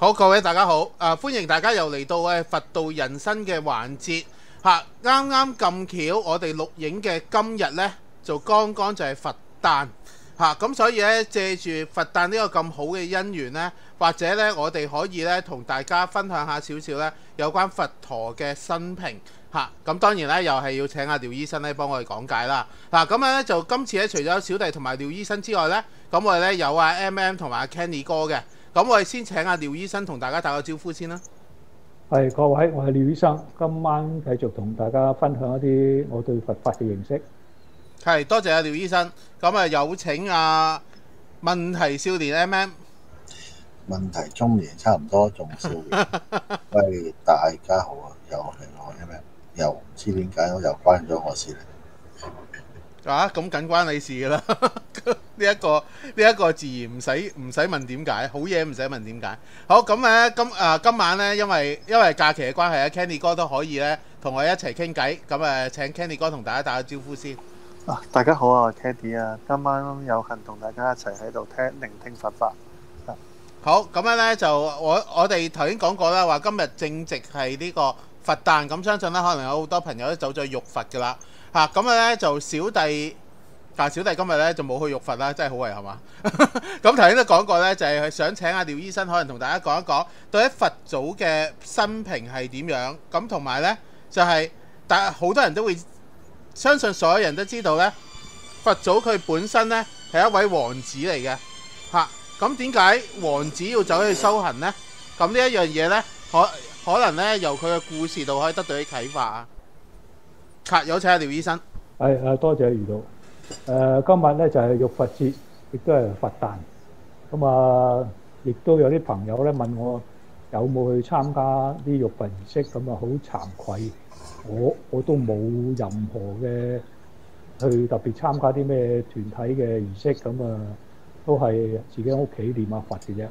好，各位大家好，歡迎大家又嚟到佛道人生嘅環節嚇。啱啱咁巧，我哋錄影嘅今日呢，就剛剛就係佛誕嚇，咁所以呢，借住佛誕呢個咁好嘅因緣呢，或者呢，我哋可以呢，同大家分享下少少呢有關佛陀嘅生平嚇。咁當然呢，又係要請阿廖醫生呢幫我哋講解啦。嗱，咁呢，就今次呢，除咗小弟同埋廖醫生之外呢，咁我哋呢，有阿 MM 同埋阿 Kenny 哥嘅。咁我哋先請阿廖醫生同大家打個招呼先啦。 係各位，我係廖醫生，今晚繼續同大家分享一啲我對佛法嘅認識。 係，多謝阿廖醫生。咁啊，有請阿問題少年 MM。 問題中年差唔多仲少年。喂，大家好啊，又係我 MM，又唔知點解又關咗我事嚟。 咁緊關你事㗎啦！呢一個自然唔使問點解，好嘢唔使問點解。好，咁咧今晚咧，因為假期嘅關係咧，Kenny 哥都可以咧同我一齊傾偈。咁請 Kenny 哥同大家打個招呼先。 大家好啊，我係 Kenny 啊，今晚有幸同大家一齊喺度聆聽佛法。 好，咁樣咧就我哋頭先講過啦，話今日正值係呢個佛誕，咁相信咧可能有好多朋友都走咗去浴佛㗎啦。咁咧就小弟今日咧就冇去浴佛啦，真係好遺憾啊！咁頭先都講過咧，就係想請阿廖醫生可能同大家講一講對於佛祖嘅生平係點樣。咁同埋咧就係，但係好多人都會相信，所有人都知道咧，佛祖佢本身咧係一位王子嚟嘅。咁點解王子要走去修行呢？咁呢一樣嘢咧，可能咧由佢嘅故事度可以得到啲啟發啊！有請阿廖醫生。 多謝余導。今日咧就係浴佛節，亦都係佛誕。咁亦都有啲朋友咧問我有冇去參加啲浴佛儀式，咁好慚愧，我都冇任何嘅去特別參加啲咩團體嘅儀式，都係自己屋企念下佛嘅啫。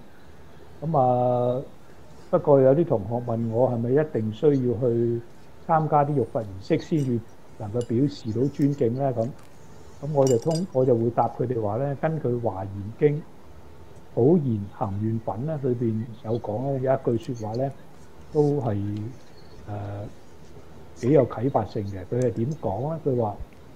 不過有啲同學問我係咪一定需要去參加啲浴佛儀式先至能夠表示到尊敬咧？咁我就會答佢哋話咧，根據《華嚴經》《普賢行願品》咧，裏邊有講咧，有一句説話咧，都係幾有啟發性嘅。佢係點講咧？佢話：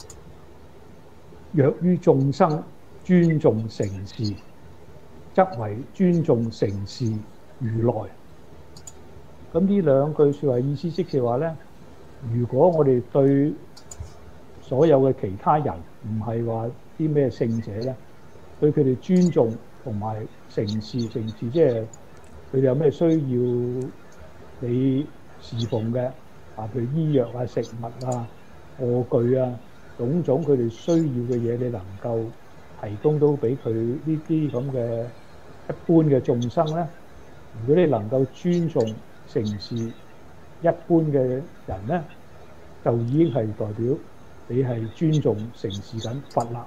若於眾生尊重承事，則為尊重承事如來。咁呢兩句説話意思即係話咧，如果我哋對所有嘅其他人唔係話啲咩聖者咧，對佢哋尊重同埋承事，即係佢哋有咩需要你侍奉嘅譬如醫藥啊、食物啊、臥具啊，種種佢哋需要嘅嘢，你能夠提供到俾佢呢啲咁嘅一般嘅眾生咧，如果你能夠尊重承事一般嘅人咧，就已經係代表你係尊重承事緊佛啦。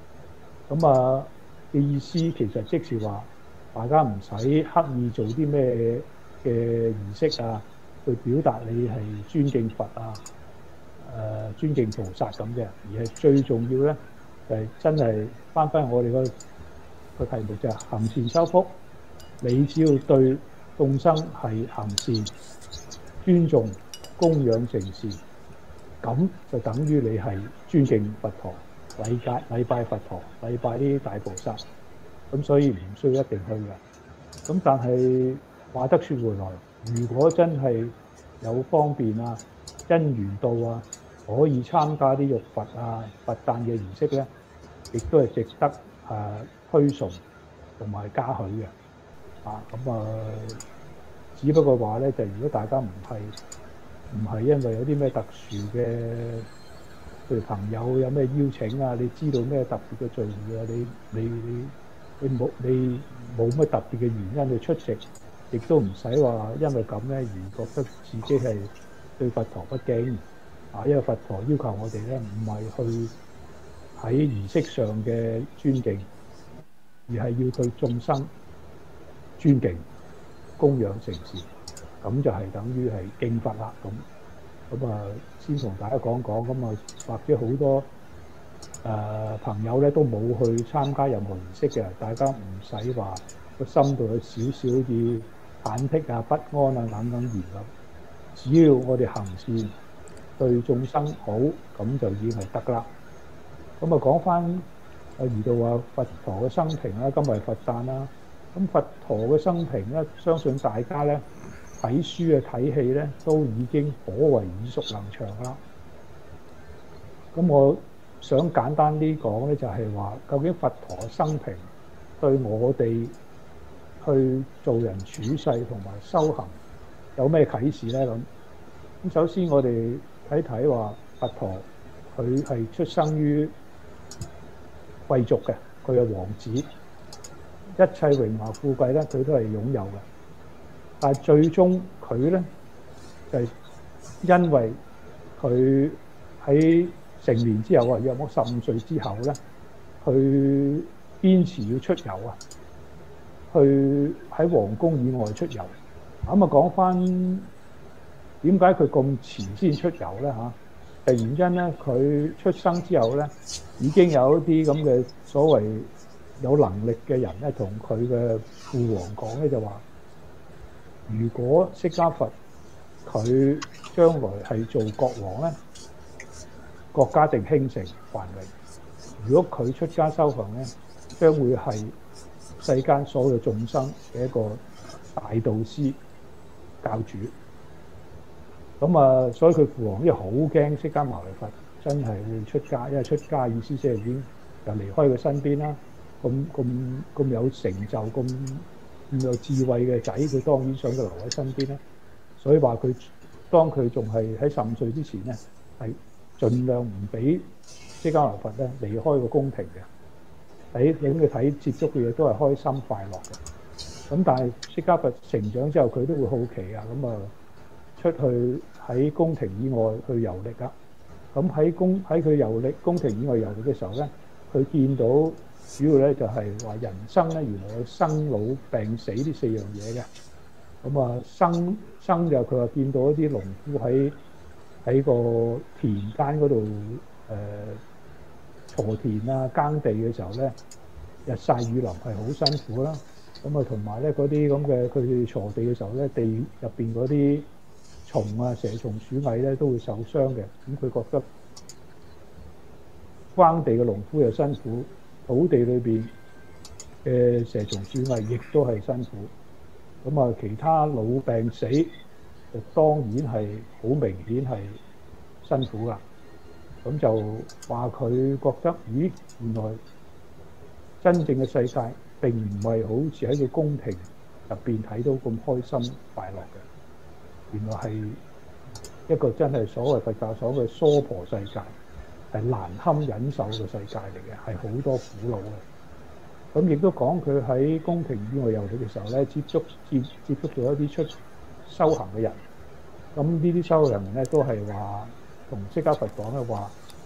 嘅意思其實即是話，大家唔使刻意做啲咩嘅儀式啊，去表達你係尊敬佛啊、尊敬菩薩咁嘅，而係最重要咧就係真係翻我哋個題目就係行善修福。你只要對眾生係行善、尊重、供養承事，咁就等於你係尊敬佛陀、禮拜佛陀、禮拜啲大菩薩。咁所以唔需要一定去嘅。咁但係話得説回來，如果真係有方便啊、因緣到啊，可以參加啲浴佛啊、佛誕嘅儀式咧，亦都係值得推崇同埋嘉許嘅。只不過話咧，就如果大家唔係因為有啲咩特殊嘅，譬如朋友有咩邀請啊，你知道咩特別嘅聚會啊，你冇乜特別嘅原因去出席，亦都唔使話因為咁咧而覺得自己係對佛陀不敬。因為佛陀要求我哋咧，唔係去喺儀式上嘅尊敬，而係要對眾生尊敬、供養承事，咁就係等於係敬佛啦。先同大家講講，或者好多朋友咧都冇去參加任何儀式嘅，大家唔使話個心度有少少好似忐忑啊、不安啊等等言論。只要我哋行善對眾生好，咁就已經係得啦。咁啊講翻而到話佛陀嘅生平啦，今日係佛誕啦。咁佛陀嘅生平咧，相信大家咧睇書啊、睇戲咧，都已經頗為耳熟能詳啦。咁我想簡單啲講咧，就係話究竟佛陀嘅生平對我哋去做人處世同埋修行有咩啟示咧？咁首先我哋睇睇話佛陀佢係出生於貴族嘅，佢係王子，一切榮華富貴咧佢都係擁有嘅。但係最終佢咧就係因為佢喺成年之後啊，約莫15歲之後咧，佢堅持要出遊啊，去喺皇宮以外出遊。咁啊講翻點解佢咁遲先出遊咧嚇？原因咧，佢出生之後咧，已經有一啲咁嘅所謂有能力嘅人咧，同佢嘅父王講咧，就話：如果釋迦佛佢將來係做國王咧，國家定興盛繁榮；如果佢出家修行咧，將會係世間所有眾生嘅一個大導師教主。咁啊，所以佢父王因為好驚釋迦牟尼佛真係會出家，因為出家意思即係已經就離開佢身邊啦。咁有成就、咁有智慧嘅仔，佢當然想佢留喺身邊啦。所以話佢當佢仲係喺15歲之前咧，係盡量唔俾釋迦牟尼佛咧離開個宮廷嘅。俾佢睇接觸嘅嘢都係開心快樂嘅。咁但係釋迦佛成長之後，佢都會好奇啊，咁啊出去喺宮廷以外去遊歷啊。咁喺佢遊歷宮廷以外遊歷嘅時候咧，佢見到主要咧就係話人生咧原來有生老病死呢4樣嘢嘅。咁啊生就佢話見到一啲農夫喺個田間嗰度鋤田啊耕地嘅時候咧，日曬雨淋係好辛苦啦。咁啊同埋咧嗰啲咁嘅佢哋鋤地嘅時候咧，地入邊嗰啲蟲啊、蛇蟲鼠蟻咧都會受傷嘅。咁佢覺得耕地嘅農夫又辛苦，土地裏邊嘅蛇蟲鼠蟻亦都係辛苦。咁啊，其他老病死就當然係好明顯係辛苦噶。咁就話佢覺得，咦，原來真正嘅世界並唔係好似喺個宮廷入邊睇到咁開心快樂嘅。原來係一個真係所謂佛教所謂娑婆世界，係難堪忍受嘅世界嚟嘅，係好多苦惱嘅。咁亦都講佢喺宮廷以外遊歷嘅時候咧，接觸到一啲出修行嘅人。咁呢啲修行人咧都係話同釋迦佛講咧話，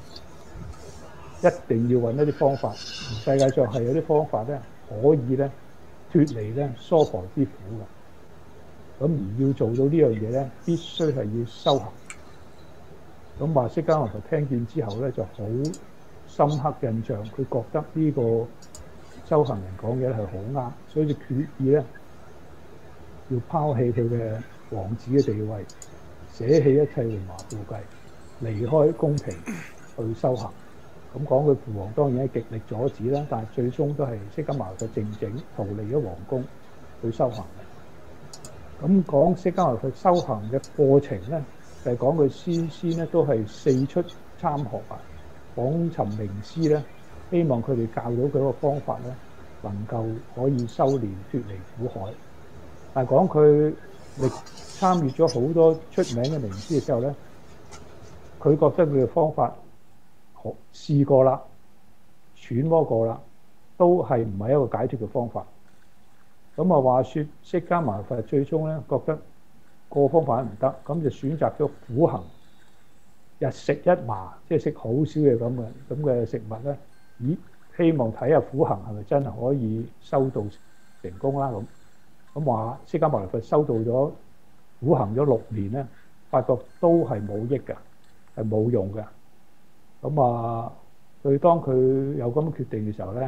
一定要揾一啲方法，世界上係有啲方法咧可以咧脫離咧娑婆之苦嘅。咁而要做到呢樣嘢咧，必須係要修行。咁話釋迦牟尼佛聽見之後咧，就好深刻印象，佢覺得呢個修行人講嘢係好啱，所以就決意咧要拋棄佢嘅王子嘅地位，捨棄一切榮華富貴，離開宮廷去修行。咁講佢父王當然係極力阻止啦，但係最終都係釋迦牟尼佛靜靜逃離咗皇宮去修行嘅。咁講釋迦牟尼佛修行嘅過程咧，就係講佢先咧都係四出參學啊，訪尋名師咧。希望佢哋教到佢個方法咧，能夠可以修練脫離苦海。但係講佢參與咗好多出名嘅名師嘅時候咧，佢覺得佢嘅方法試過啦、揣摩過啦，都係唔係一個解脫嘅方法。咁啊話説釋迦牟尼佛最終咧覺得個方法唔得，咁就選擇咗苦行，日食一麻，即係食好少嘢咁嘅食物咧。咦，希望睇下苦行係咪真係可以修道成功啦。咁話釋迦牟尼佛修道咗苦行咗6年咧，發覺都係冇益嘅，係冇用嘅。咁啊，佢當佢有咁嘅決定嘅時候咧，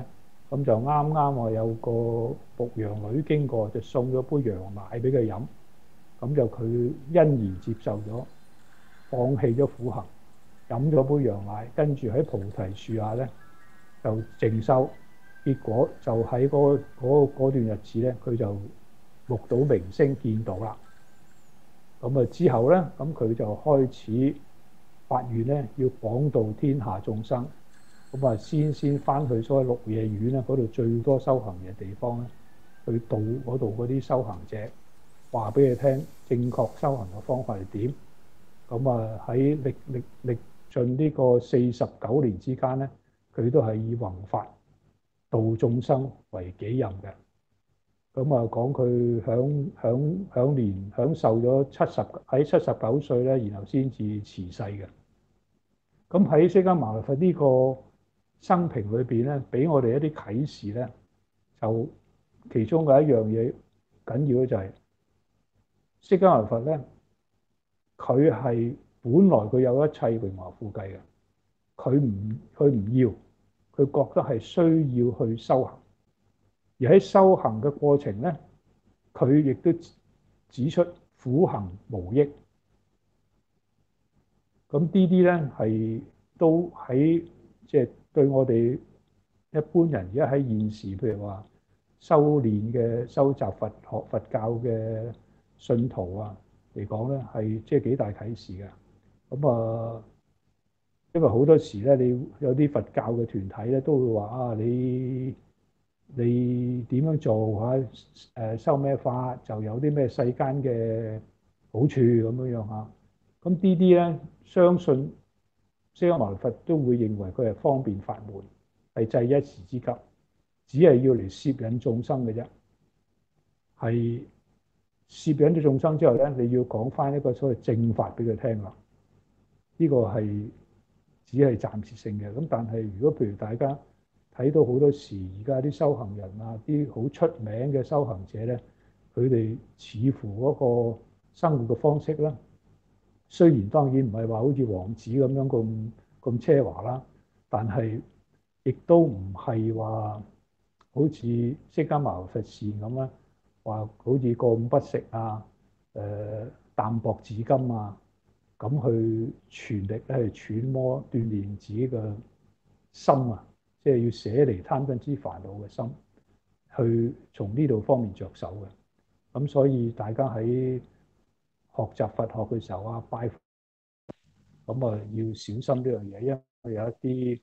咁就啱啱話有個牧羊女經過，就送咗杯羊奶俾佢飲，咁就佢欣然接受咗，放棄咗苦行，飲咗杯羊奶，跟住喺菩提樹下咧就靜修，結果就喺嗰段日子咧，佢就目睹明星見到啦。咁啊之後咧，咁佢就開始發願咧，要廣度天下眾生。咁啊，先翻去所謂鹿野苑咧，嗰度最多修行嘅地方咧，去度嗰度嗰啲修行者，話俾佢聽正確修行嘅方法係點。咁啊喺歷盡呢個49年之間咧，佢都係以弘法度眾生為己任嘅。咁啊講佢享受咗79歲咧，然後先至辭世嘅。咁喺釋迦牟尼佛呢個生平裏邊咧，俾我哋一啲啟示咧，就其中嘅一樣嘢緊要嘅就係釋迦牟尼佛咧，佢係本來佢有一切榮華富貴嘅，佢唔要，佢覺得係需要去修行，而喺修行嘅過程咧，佢亦都指出苦行無益。咁呢啲咧係都喺即係對我哋一般人而家喺現時，譬如話修練嘅修習佛教嘅信徒啊嚟講咧，係即係幾大啟示嘅。咁啊，因為好多時咧，你有啲佛教嘅團體咧都會話啊，你點樣做嚇？修咩法就有啲咩世間嘅好處咁樣嚇。咁呢啲咧，相信釋迦牟尼佛都會認為佢係方便法門，係濟一時之急，只係要嚟攝引眾生嘅啫。係攝引咗眾生之後咧，你要講翻一個所謂正法俾佢聽啦。呢個係只係暫時性嘅。咁但係如果譬如大家睇到好多時而家啲修行人啊，啲好出名嘅修行者咧，佢哋似乎嗰個生活嘅方式咧，雖然當然唔係話好似王子咁樣咁奢華啦，但係亦都唔係話好似釋迦牟尼佛事咁啦，話好似過午不食啊、淡薄自甘啊，咁去全力咧去揣摩鍛鍊自己嘅心啊，即係要捨離貪嗔痴煩惱嘅心，去從呢度方面着手嘅。咁所以大家喺學習佛學嘅時候啊，拜咁啊要小心呢樣嘢，因為有一啲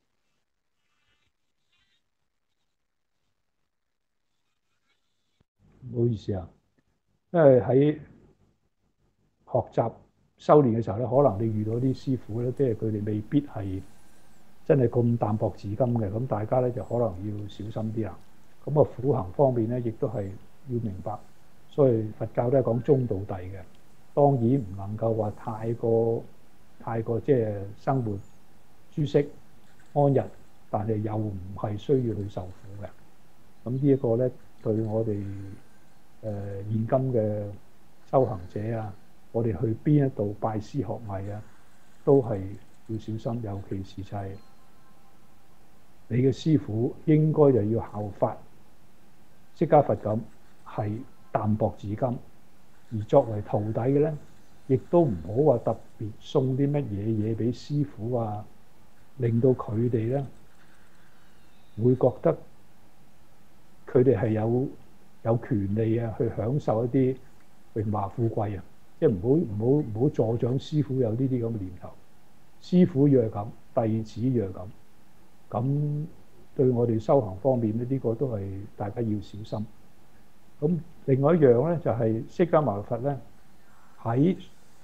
唔好意思啊，因為喺學習修練嘅時候咧，可能你遇到啲師傅咧，即係佢哋未必係真係咁淡薄自甘嘅，咁大家咧就可能要小心啲啦。咁啊苦行方面咧，亦都係要明白，所以佛教都係講中道諦嘅。當然唔能夠話太過即係生活舒適安逸，但係又唔係需要去受苦嘅。咁呢一個咧，對我哋現今嘅修行者啊，我哋去邊一度拜師學藝啊，都係要小心。尤其是就係你嘅師傅應該就要效法釋迦佛咁，係淡薄自甘。而作為徒弟嘅咧，亦都唔好話特別送啲乜嘢俾師傅啊，令到佢哋咧會覺得佢哋係有權利啊，去享受一啲榮華富貴啊，即係唔好助長師傅有呢啲咁嘅念頭。師傅要係咁，弟子要係咁，咁對我哋修行方面咧，呢個都係大家要小心。咁另外一樣咧，就係釋迦牟尼佛咧喺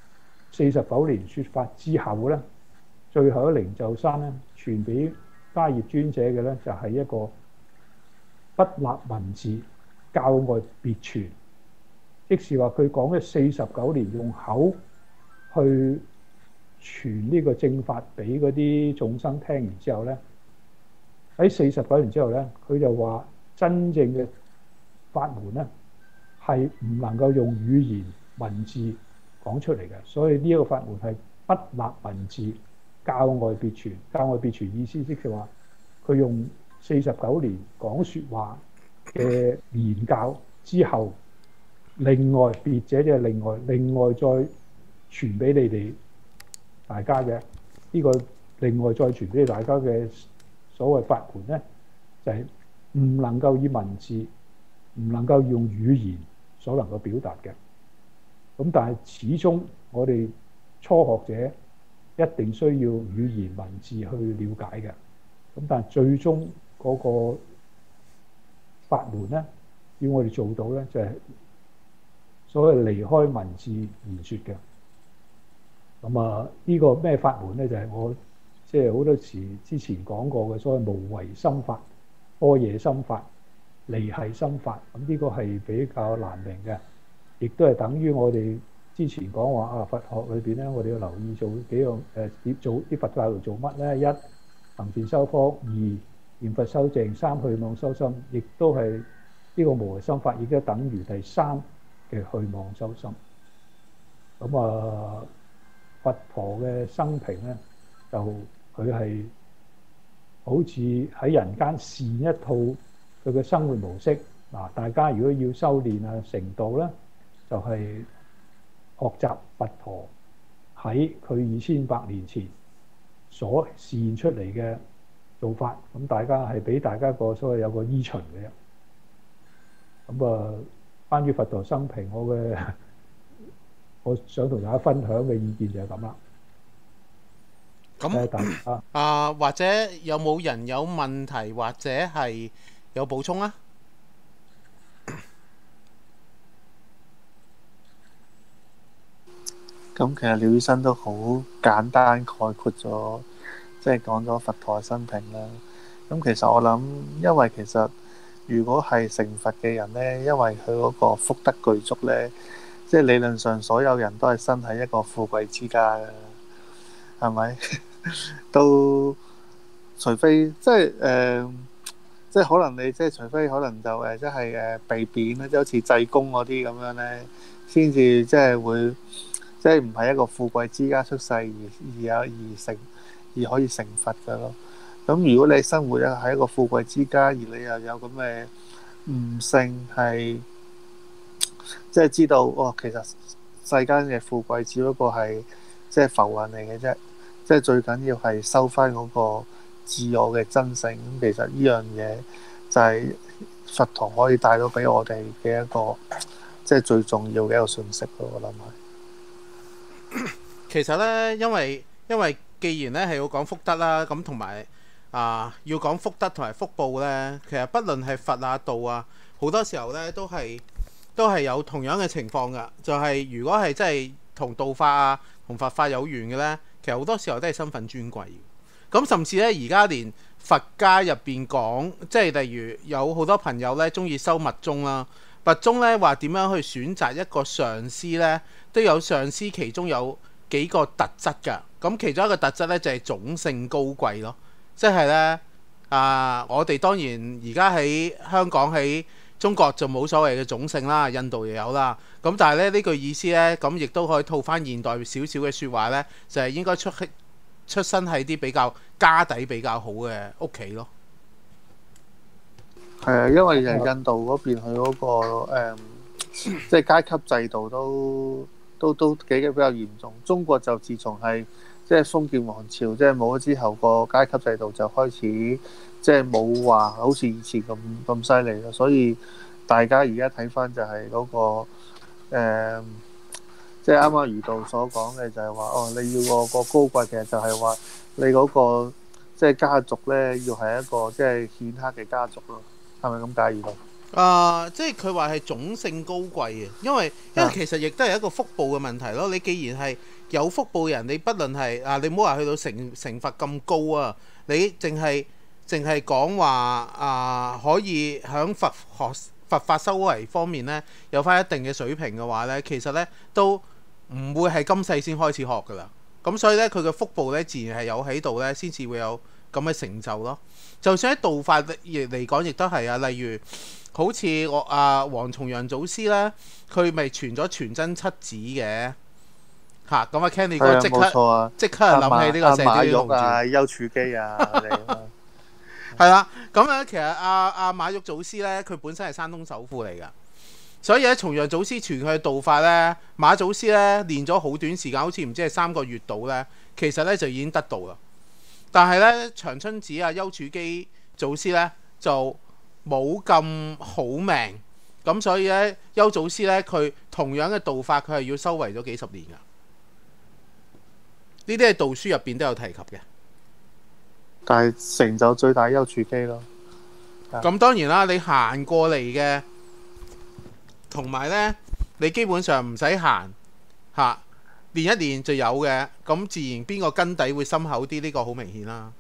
49年説法之後咧，最後喺靈鷲山咧傳俾迦葉尊者嘅咧，就係一個不立文字，教外別傳，即是話佢講咗49年，用口去傳呢個正法俾嗰啲眾生聽完之後咧，喺49年之後咧，佢就話真正嘅法門咧係唔能夠用語言文字講出嚟嘅，所以呢一個法門係不立文字，教外別傳。教外別傳意思即係話佢用 49年講説話嘅言教之後，另外別者就係另外再傳俾你哋大家嘅呢個另外再傳俾大家嘅所謂法門咧，就係唔能夠以文字，唔能夠用語言所能夠表達嘅。咁但係始終我哋初學者一定需要語言文字去了解嘅。咁但係最終嗰個法門咧，要我哋做到咧，就係所謂離開文字言説嘅。咁呢個咩法門咧？就係我即係好多時之前講過嘅所謂無為心法、般若心法、離繫心法。咁呢個係比較難明嘅，亦都係等於我哋之前講話佛學裏邊咧，我哋要留意做幾樣做啲佛教徒做乜咧？一行善修福，二念佛修淨，三去妄修心，亦都係呢個無為心法，亦都等於第三嘅去妄修心。咁佛陀嘅生平咧，就佢係好似喺人間試一套佢嘅生活模式。大家如果要修練成道咧，就係學習佛陀喺佢2800年前所示現出嚟嘅做法。咁大家係俾大家個所謂有個依循嘅。咁關於佛陀生平，我想同大家分享嘅意見就係咁啦。 咁或者有冇人有問題或者係有補充啊？ 咁其實廖醫生都好簡單概括咗，即係講咗佛陀嘅生平啦。咁其實我諗，因為其實如果係成佛嘅人呢，因為佢嗰個福德具足呢，即係理論上所有人都係生喺一個富貴之家嘅，係咪？都除非即係可能你即係除非可能就即係被貶啦，即係好似濟公嗰啲咁樣呢，先至即係會。即係唔係一個富貴之家出世而可以成佛嘅咯。咁如果你生活喺一個富貴之家，而你又有咁嘅悟性，係即係知道其實世間嘅富貴只不過係即係浮雲嚟嘅啫。即係最緊要係收翻嗰個自我嘅真性。咁其實呢樣嘢就係佛陀可以帶到俾我哋嘅一個即係最重要嘅一個信息咯。我諗係。 其實咧，因為既然咧係要講福德啦，咁同埋要講福德同埋福報咧，其實不論係佛道啊，好多時候咧都係有同樣嘅情況噶。就係如果係真係同道法同佛法有緣嘅咧，其實好多時候都係身份尊貴。咁甚至咧，而家連佛家入邊講，即係例如有好多朋友咧中意修密宗啦，密宗咧話點樣去選擇一個上師咧，都有上師其中有幾個特質㗎。咁其中一個特質咧就係種姓高貴咯，即係咧我哋當然而家喺香港喺中國就冇所謂嘅種姓啦，印度又有啦。咁但係咧呢句意思咧，咁亦都可以套翻現代少少嘅説話咧，就係應該出身喺啲比較家底比較好嘅屋企咯。 係啊，因為印度嗰邊佢嗰個即係階級制度都幾比較嚴重。中國就自從係即係封建王朝即係冇咗之後，個階級制度就開始即係冇話好似以前咁犀利啦。所以大家而家睇翻就係嗰個即係啱啱儒道所講嘅就係話你要個高貴嘅就係話你嗰個即係家族咧要係一個即係顯赫嘅家族咯。係咪咁解儒道？ 即係佢話係種姓高貴嘅，因為其實亦都係一個福報嘅問題咯。你既然係有福報嘅人，你不論係你唔好話去到成佛咁高啊，你淨係講話可以響佛法修為方面咧有翻一定嘅水平嘅話咧，其實咧都唔會係今世先開始學噶啦。咁所以咧佢嘅福報咧自然係有喺度咧，先至會有咁嘅成就咯。就算喺道法嚟講，亦都係啊。例如好似黃重陽祖師咧，佢咪傳咗全真七子嘅嚇。咁Ken你哥即刻諗起呢個射雕英雄傳馬玉邱處機係啦，咁咧其實阿馬玉祖師咧，佢本身係山東首富嚟㗎，所以咧重陽祖師傳佢嘅道法咧，馬祖師咧練咗好短時間，好似唔知係3個月到咧，其實咧就已經得到啦。但係咧長春子啊丘處機祖師咧就冇咁好命，咁所以咧丘祖師咧佢同樣嘅道法，佢係要修為咗幾十年㗎。呢啲係道書入邊都有提及嘅。 但係成就最大丘處機咯。 咁當然啦，你行過嚟嘅，同埋呢，你基本上唔使行嚇，練一練就有嘅，咁自然邊個根底會深厚啲？呢個好明顯啦。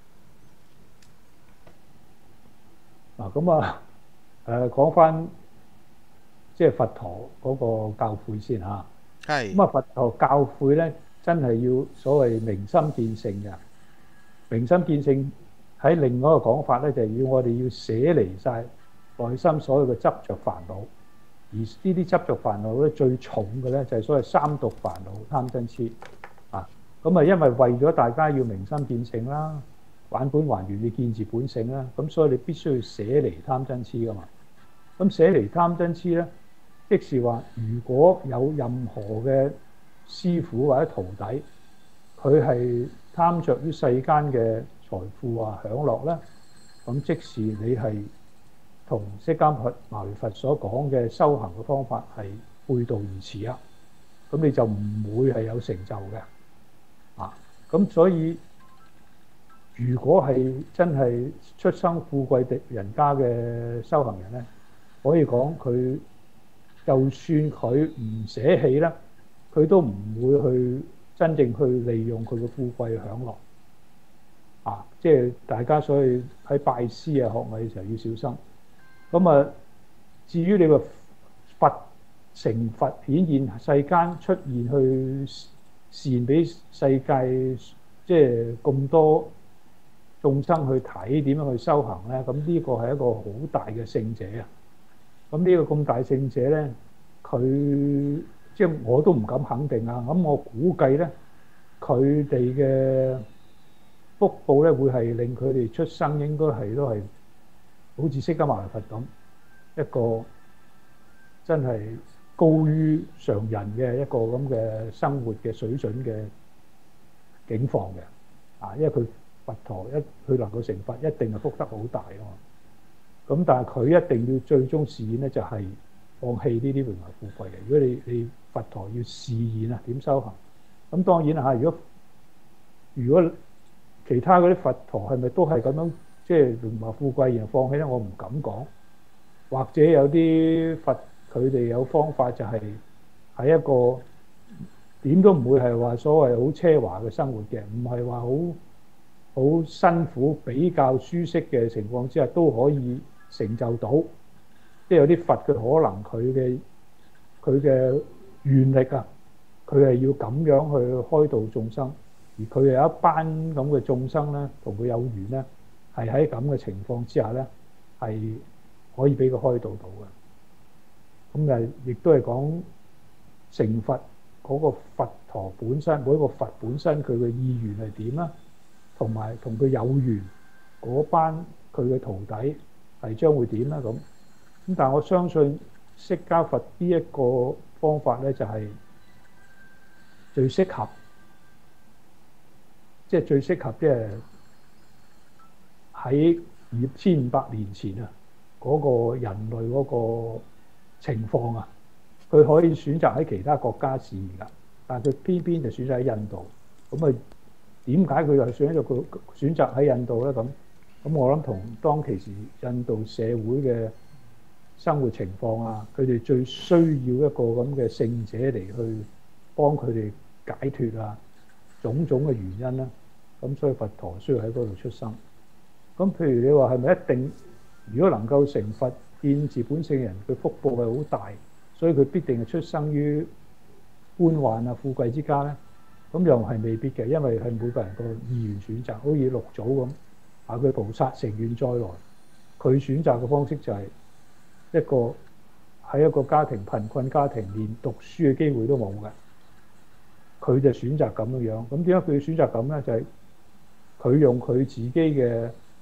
嗱咁啊，講翻即係佛陀嗰個教誨先嚇。 係。 咁啊，佛陀教誨咧，真係要所謂明心見性嘅。明心見性喺另外一個講法咧，就係要我哋要捨離晒內心所有嘅執着煩惱。而呢啲執着煩惱咧，最重嘅咧就係所謂三毒煩惱、貪嗔痴啊。咁啊，因為為咗大家要明心見性啦，返本還原，你見自本性啦，咁所以你必須要捨離貪嗔痴噶嘛。咁捨離貪嗔痴咧，即是話如果有任何嘅師傅或者徒弟，佢係貪着於世間嘅財富啊享樂咧，咁即使你係同釋迦牟尼佛所講嘅修行嘅方法係背道而馳啊，咁你就唔會係有成就嘅啊。咁所以如果係真係出生富貴的人家嘅修行人咧，可以講佢就算佢唔捨棄咧，佢都唔會去真正去利用佢嘅富貴享樂啊！即係大家所以喺拜師啊學藝嘅時候要小心。咁啊，至於你話佛成佛顯現世間出現去善俾世界，即係咁多眾生去睇點樣去修行咧，咁呢個係一個好大嘅聖者啊！咁呢個咁大聖者咧，佢即係我都唔敢肯定啊！咁我估計咧，佢哋嘅福報咧會係令佢哋出生應該係都係好似釋迦牟尼佛咁一個真係高於常人嘅一個咁嘅生活嘅水準嘅境況嘅啊！因為佢佛陀佢能夠成佛，一定係福德好大啊嘛。咁但係佢一定要最終示現咧，就係放棄呢啲榮華富貴嘅。如果你佛陀要示現啊，點修行？咁當然啦，如果其他嗰啲佛陀係咪都係咁樣，即係榮華富貴然後放棄咧？我唔敢講。或者有啲佛佢哋有方法，就係喺一個點都唔會係話所謂好奢華嘅生活嘅，唔係話好辛苦比較舒適嘅情況之下都可以成就到。即係有啲佛佢可能佢嘅願力啊，佢係要咁樣去開導眾生，而佢有一班咁嘅眾生咧，同佢有緣咧，係喺咁嘅情況之下咧，係可以俾佢開導到嘅。咁誒，亦都係講成佛嗰個佛陀本身，每一個佛本身佢嘅意願係點啦，同埋同佢有緣嗰班佢嘅徒弟係將會點啦咁。但係我相信釋迦佛呢一個方法咧，就係最適合，即係最適合，即係喺2500年前啊嗰個人類嗰個情況啊，佢可以選擇喺其他國家試㗎，但係佢偏偏就選擇喺印度。咁啊，點解佢又選擇喺印度咧？咁我諗同當其時印度社會嘅生活情況啊，佢哋最需要一個咁嘅聖者嚟去幫佢哋解脫啊，種種嘅原因啦。咁所以佛陀需要喺嗰度出生。咁譬如你話係咪一定，如果能夠成佛見自本性嘅人，佢福報係好大，所以佢必定係出生於官宦啊富貴之家咧？咁又係未必嘅，因為係每個人個意願選擇，好似六祖咁啊，佢菩薩成願再來，佢選擇嘅方式就係一個喺一個家庭貧困家庭，連讀書嘅機會都冇嘅，佢就選擇咁樣樣。咁點解佢要選擇咁咧？就係佢用佢自己嘅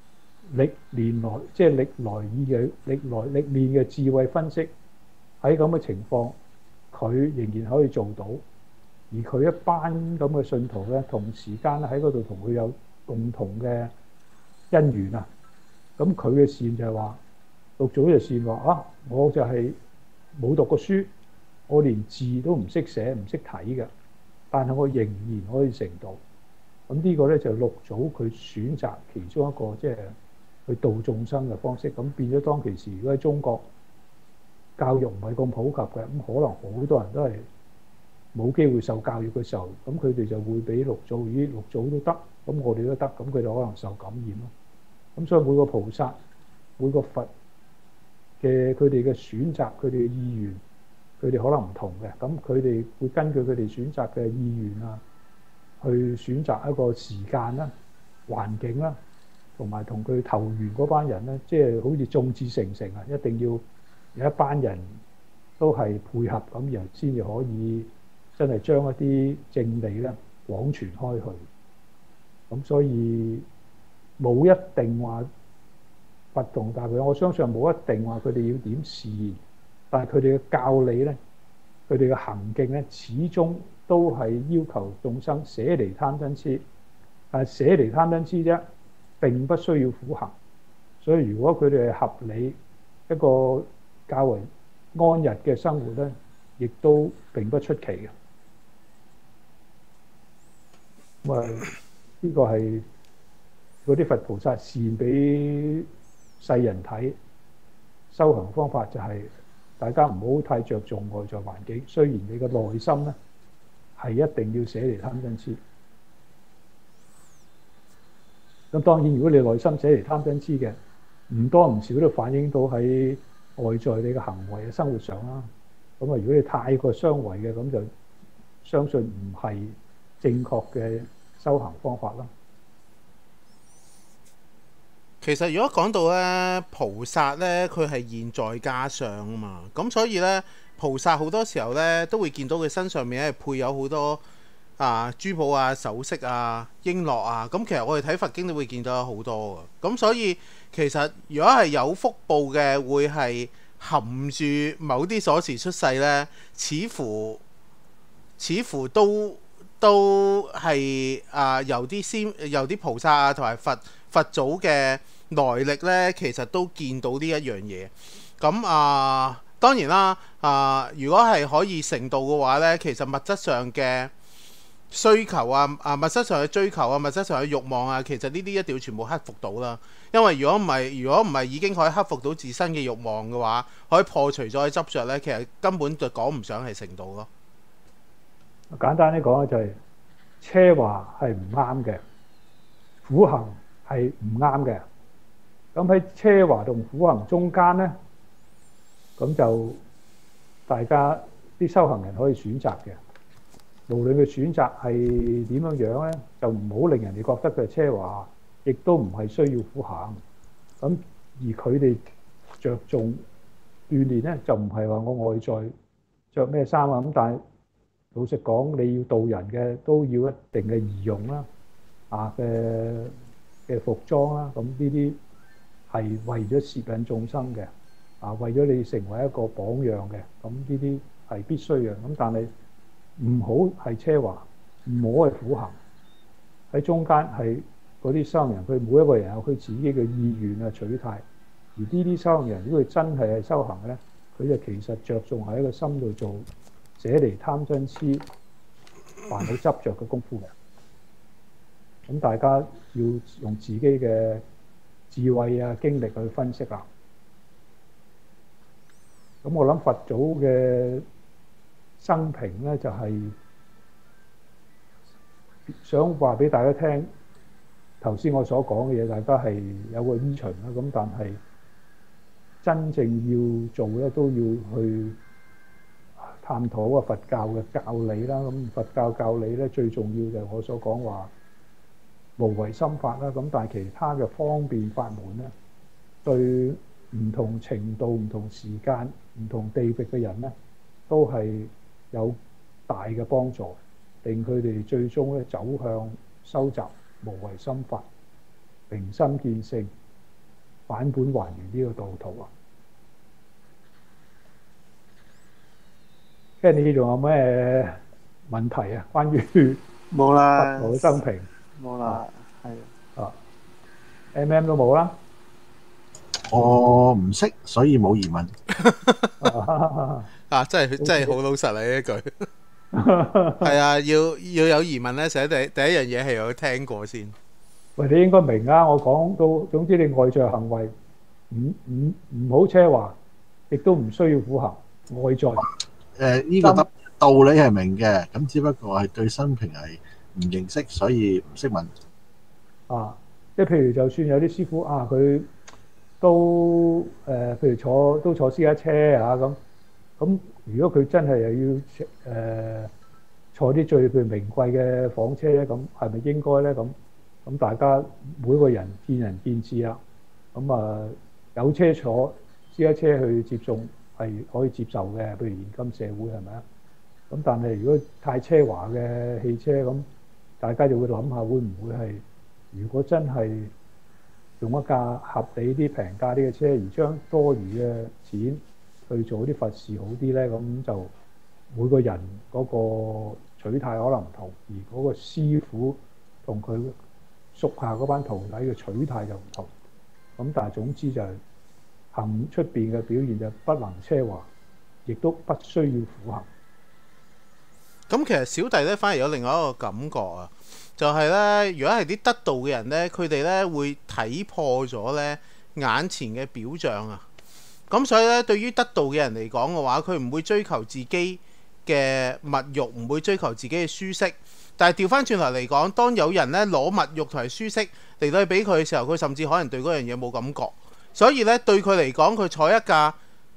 歷年來即係歷年嘅智慧分析，喺咁嘅情況，佢仍然可以做到，而佢一班咁嘅信徒咧，同時間喺嗰度同佢有共同嘅因緣啊。咁佢嘅善就係話，六祖就善話啊，我就係冇讀過書，我連字都唔識寫唔識睇嘅，但係我仍然可以成道。咁呢個咧就六祖佢選擇其中一個即係去度眾生嘅方式。咁變咗當其時，如果喺中國教育唔係咁普及嘅，咁可能好多人都係冇機會受教育嘅時候，咁佢哋就會俾六祖，咦，六祖都得，咁我哋都得，咁佢哋可能受感染咯。咁所以每個菩薩、每個佛嘅佢哋嘅選擇、佢哋嘅意願，佢哋可能唔同嘅。咁佢哋會根據佢哋選擇嘅意願啊，去選擇一個時間啦、環境啦，同埋同佢投緣嗰班人咧，即係好似眾志成城啊，一定要有一班人都係配合咁，然後先至可以真係將一啲正理咧廣傳開去。咁所以冇一定話佛同大佢，我相信冇一定話佢哋要點示現，但係佢哋嘅教理咧，佢哋嘅行徑咧，始終都係要求眾生捨離貪嗔痴。但係捨離貪嗔痴啫，並不需要苦行。所以如果佢哋係合理一個較為安逸嘅生活咧，亦都並不出奇嘅。咁啊，呢個係嗰啲佛菩薩示俾世人睇修行方法，就係大家唔好太着重外在環境。雖然你嘅內心咧係一定要捨離貪嗔痴。咁當然，如果你內心捨離貪嗔痴嘅，唔多唔少都反映到喺外在你嘅行為嘅生活上啦。咁啊，如果你太過相違嘅，咁就相信唔係正確嘅修行方法啦。 其實如果講到咧菩薩咧，佢係現在加上啊嘛，咁所以咧菩薩好多時候咧都會見到佢身上面咧配有好多珠寶啊、首飾啊、瓔珞啊。咁其實我哋睇佛經都會見到有好多嘅。咁所以其實如果係有福報嘅，會係含住某啲鎖匙出世咧，似乎都係由啲菩薩啊同埋佛祖嘅來歷咧，其實都見到呢一樣嘢。咁當然啦，如果係可以成道嘅話咧，其實物質上嘅需求啊，物質上嘅追求啊，物質上嘅慾望啊，其實呢啲一定要全部克服到啦。因為如果唔係已經可以克服到自身嘅慾望嘅話，可以破除咗啲執着咧，其實根本就講唔上係成道咯。 簡單啲講咧，就係奢華係唔啱嘅，苦行係唔啱嘅。咁喺奢華同苦行中間咧，咁就大家啲修行人可以選擇嘅。無論佢選擇係點樣樣咧，就唔好令人哋覺得佢係奢華，亦都唔係需要苦行。咁而佢哋着重鍛鍊咧，就唔係話我外在着咩衫啊。咁但係老實講，你要度人嘅都要一定嘅儀容啦，嘅服裝啦。咁呢啲係為咗攝引眾生嘅，為咗你成為一個榜樣嘅。咁呢啲係必須嘅。咁但係唔好係奢華，唔好係苦行。喺中間係嗰啲修行人，佢每一個人有佢自己嘅意願啊、取態。而呢啲修行人，如果佢真係修行咧，佢就其實着重喺個心度做捨離貪嗔痴煩惱執着嘅功夫嘅。咁大家要用自己嘅智慧啊、經歷去分析啦。咁我諗佛祖嘅生平咧，就係想話俾大家聽，頭先我所講嘅嘢，大家係有個依循啦。咁但係真正要做咧，都要去探討佛教嘅教理啦。咁佛教教理咧，最重要就係我所講話無為心法啦。咁但係其他嘅方便法門咧，對唔同程度、唔同時間、唔同地域嘅人咧，都係有大嘅幫助，令佢哋最終咧走向收集無為心法，明心見性， 反本還原呢個道途啊。跟住你仲有咩問題啊？關於冇佛啦， 陀嘅生平冇啦，係啊，MM 都冇啦。 我唔識，所以冇疑問。 啊，真係好老實啊！呢一句係啊，要有疑問咧，寫第一樣嘢係有聽過先。 喂，你應該明啊！我講到總之，你外在行為唔好奢華，亦都唔需要苦行。外在呢個道理係明嘅，咁只不過係對生平係唔認識，所以唔識問。 啊，即係譬如就算有啲師傅啊，佢都譬如坐私家車啊咁，如果佢真係又要坐啲最譬如名貴嘅房車咧，咁係咪應該咧？咁大家每個人見仁見智啦。咁有車坐私家車去接送係可以接受嘅，譬如現今社會係咪啊？咁但係如果太奢華嘅汽車咁，大家就會諗下會唔會係如果真係用一架合理啲平價啲嘅車，而將多餘嘅錢去做啲佛事好啲咧？咁就每個人嗰個取態可能唔同，而嗰個師傅同佢屬下嗰班徒弟嘅取態就唔同。咁但係總之就係行出邊嘅表現就不能奢華，亦都不需要苦行。 咁其實小弟咧反而有另外一個感覺啊，就係咧，如果係啲得道嘅人咧，佢哋咧會睇破咗咧眼前嘅表象啊。咁所以咧，對於得道嘅人嚟講嘅話，佢唔會追求自己嘅物欲，唔會追求自己嘅舒適。但係調翻轉頭嚟講，當有人咧攞物欲同埋舒適嚟到去俾佢嘅時候，佢甚至可能對嗰樣嘢冇感覺。所以咧，對佢嚟講，佢坐一架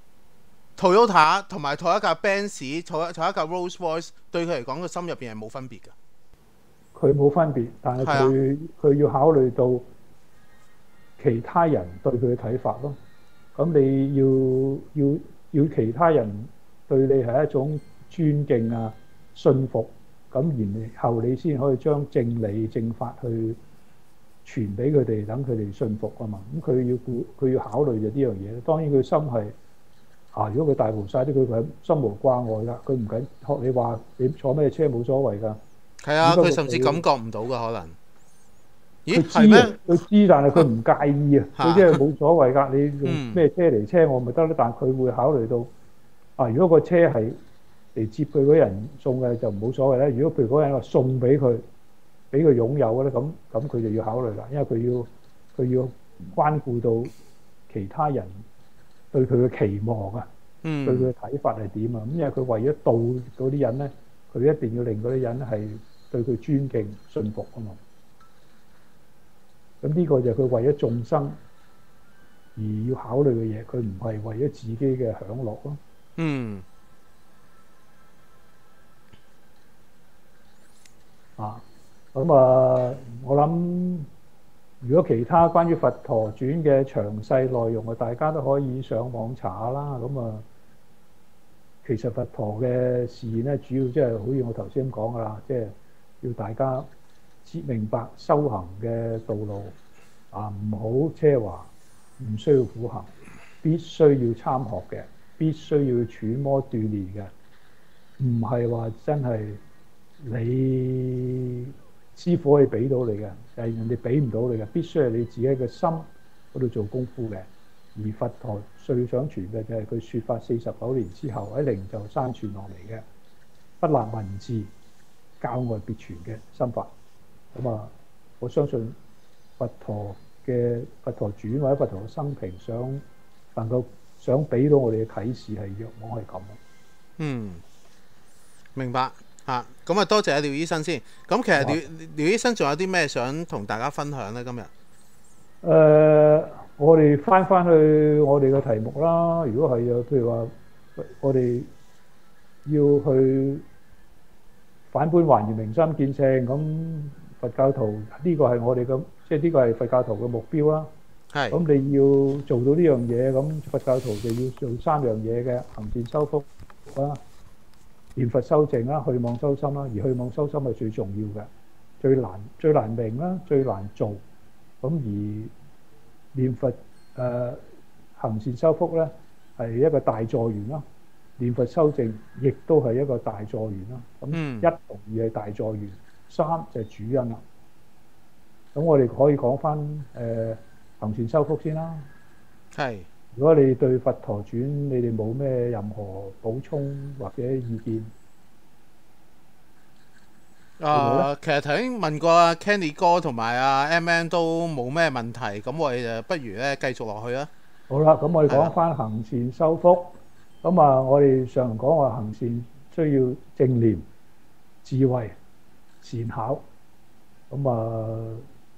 Toyota 同埋坐一架 Benz， 坐一架 Rolls Royce， 對佢嚟講，個心入邊係冇分別嘅。 佢冇分別，但係佢要考慮到其他人對佢嘅睇法咯。咁你要其他人對你係一種尊敬啊、信服，咁然後你先可以將正理正法去傳俾佢哋，等佢哋信服啊嘛。咁佢要考慮就呢樣嘢。當然佢心係如果佢大菩薩啲，佢心無掛礙㗎，佢唔緊學你話你坐咩車冇所謂㗎。 係啊，佢甚至感覺唔到㗎可能。咦， 係咩？佢知，但係佢唔介意啊！佢即係冇所謂㗎，你用咩車嚟車我咪得咯。但係佢會考慮到如果個車係嚟接佢嗰人送嘅就冇所謂咧。如果譬如嗰人話送俾佢擁有嘅咧，咁佢就要考慮啦，因為佢要關顧到其他人對佢嘅期望啊，對佢嘅睇法係點啊。咁因為佢為咗度嗰啲人咧，佢一定要令嗰啲人係對佢尊敬信服啊嘛。咁呢個就係佢為咗眾生而要考慮嘅嘢，佢唔係為咗自己嘅享樂咯。我諗如果其他關於佛陀傳嘅詳細內容大家都可以上網查啦。其實佛陀嘅示現咧，主要即係好似我頭先咁講噶啦，即係要大家明白修行嘅道路唔好奢華，唔需要苦行，必須要參學嘅，必須要揣摩鍛鍊嘅，唔係話真係你師傅可以俾到你嘅，係人哋俾唔到你嘅，必須係你自己嘅心嗰度做功夫嘅。而佛陀最想傳嘅就係佢説法49年之後喺靈鷲山傳落嚟嘅，不立文字，教外別傳嘅心法。我相信佛陀傳或者佛陀嘅生平想俾到我哋嘅啟示係若往係咁。 明白嚇。咁多謝廖醫生先。咁其實廖醫生仲有啲咩想同大家分享呢？今日我哋翻去我哋嘅題目啦。如果係譬如話我哋要去反本還原、明心見性，咁佛教徒呢個係我哋嘅，即係呢個係佛教徒嘅目標啦。 係。 咁你要做到呢樣嘢，咁佛教徒就要做3樣嘢嘅：行善修福啦、念佛修淨啦、去妄修心啦。而去妄修心係最重要嘅，最難明啦，最難做。咁而念佛行善修福咧係一個大助緣啦，念佛修證亦都係一個大助緣啦。咁一同二係大助緣，三就係主因啦。咁我哋可以講翻行善修福先啦。 係。 如果你對佛陀傳你哋冇咩任何補充或者意見？ 其實頭先問過阿 Kenny 哥同埋阿 MM 都冇咩問題，咁我哋就不如咧繼續落去啦。 好啦，咁我哋講翻行善修福。咁啊，我哋上人講話行善需要正念、智慧、善巧。咁啊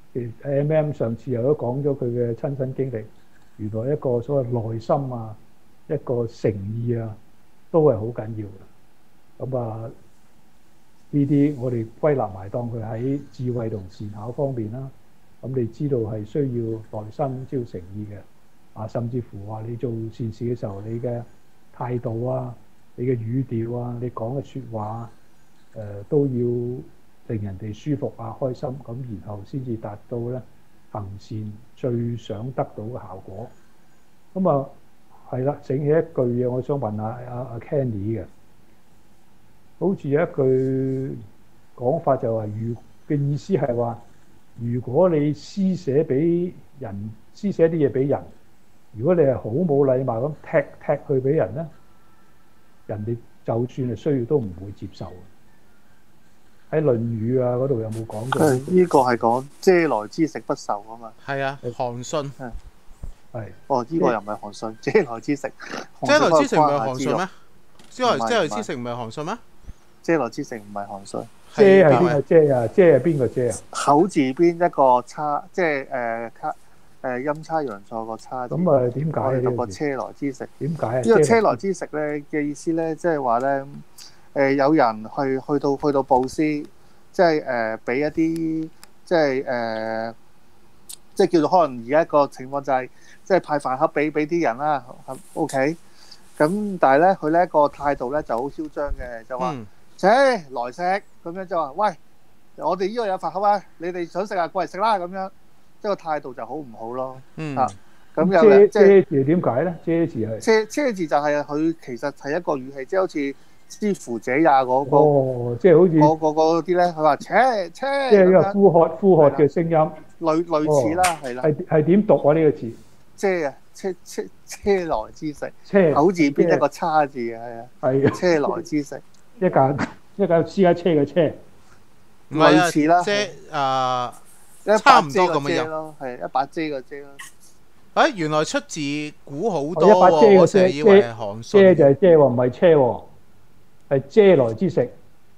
，MM 上次又都講咗佢嘅親身經歷，原來一個所謂內心啊，一個誠意啊，都係好緊要嘅。咁啊，呢啲我哋歸納埋當佢喺智慧同善巧方面啦。咁你知道係需要內心招誠意嘅。啊，甚至乎話你做善事嘅時候，你嘅態度啊，你嘅語調啊，你講嘅説話都要令人哋舒服啊、開心，咁然後先至達到咧行善最想得到嘅效果。咁啊，係啦，醒起一句嘢，我想問下阿 Kenny 嘅，好似有一句講法就話，嘅意思係話，如果你施捨俾人，施捨啲嘢俾人，如果你係好冇禮貌咁踢去俾人咧，人哋就算係需要都唔會接受。喺《論語》啊嗰度有冇講過？ 呢個係講嗟來之食不受啊嘛。 係啊，韓信。 係。 哦，呢個又唔係韓信，嗟來之食。 嗟來之食唔係韓信咩？嗟來之食唔係韓信咩？ 嗟來之食唔係韓信。 嗟係邊個嗟啊？嗟係邊個嗟啊？ 口字邊一個叉，即係陰差陽錯個叉字。 咁啊，點解？ 我哋讀個嗟來之食。 點解啊？ 呢個嗟來之食咧嘅意思咧，即係話咧，有人去到布施，即係俾一啲，即係即係叫做可能而家個情況就係，即係派飯盒俾啲人啦。OK，咁但係咧，佢咧個態度咧就好囂張嘅，就話：來食咁樣就話，喂，我哋呢度有飯盒啊，你哋想食啊，過嚟食啦咁樣。即係個態度就好唔好咯。咁有嗟字點解咧？嗟字係嗟字就係佢其實係一個語氣，即係好似知乎者也嗰個。 哦，即係好似嗰啲咧，佢話即係一個呼喝嘅聲音， 類似啦，係啦。 係點讀啊？呢個字嗟啊，嗟來之食，口字邊一個叉字嘅，係啊。係嗟來之食， 一架私家車嘅車， 類似啦。 差唔多咁嘅樣咯，係一把遮個遮咯。 原來出自古好多喎，我成日以為係韓信。 遮就係遮喎，唔係車喎，係嗟來之食。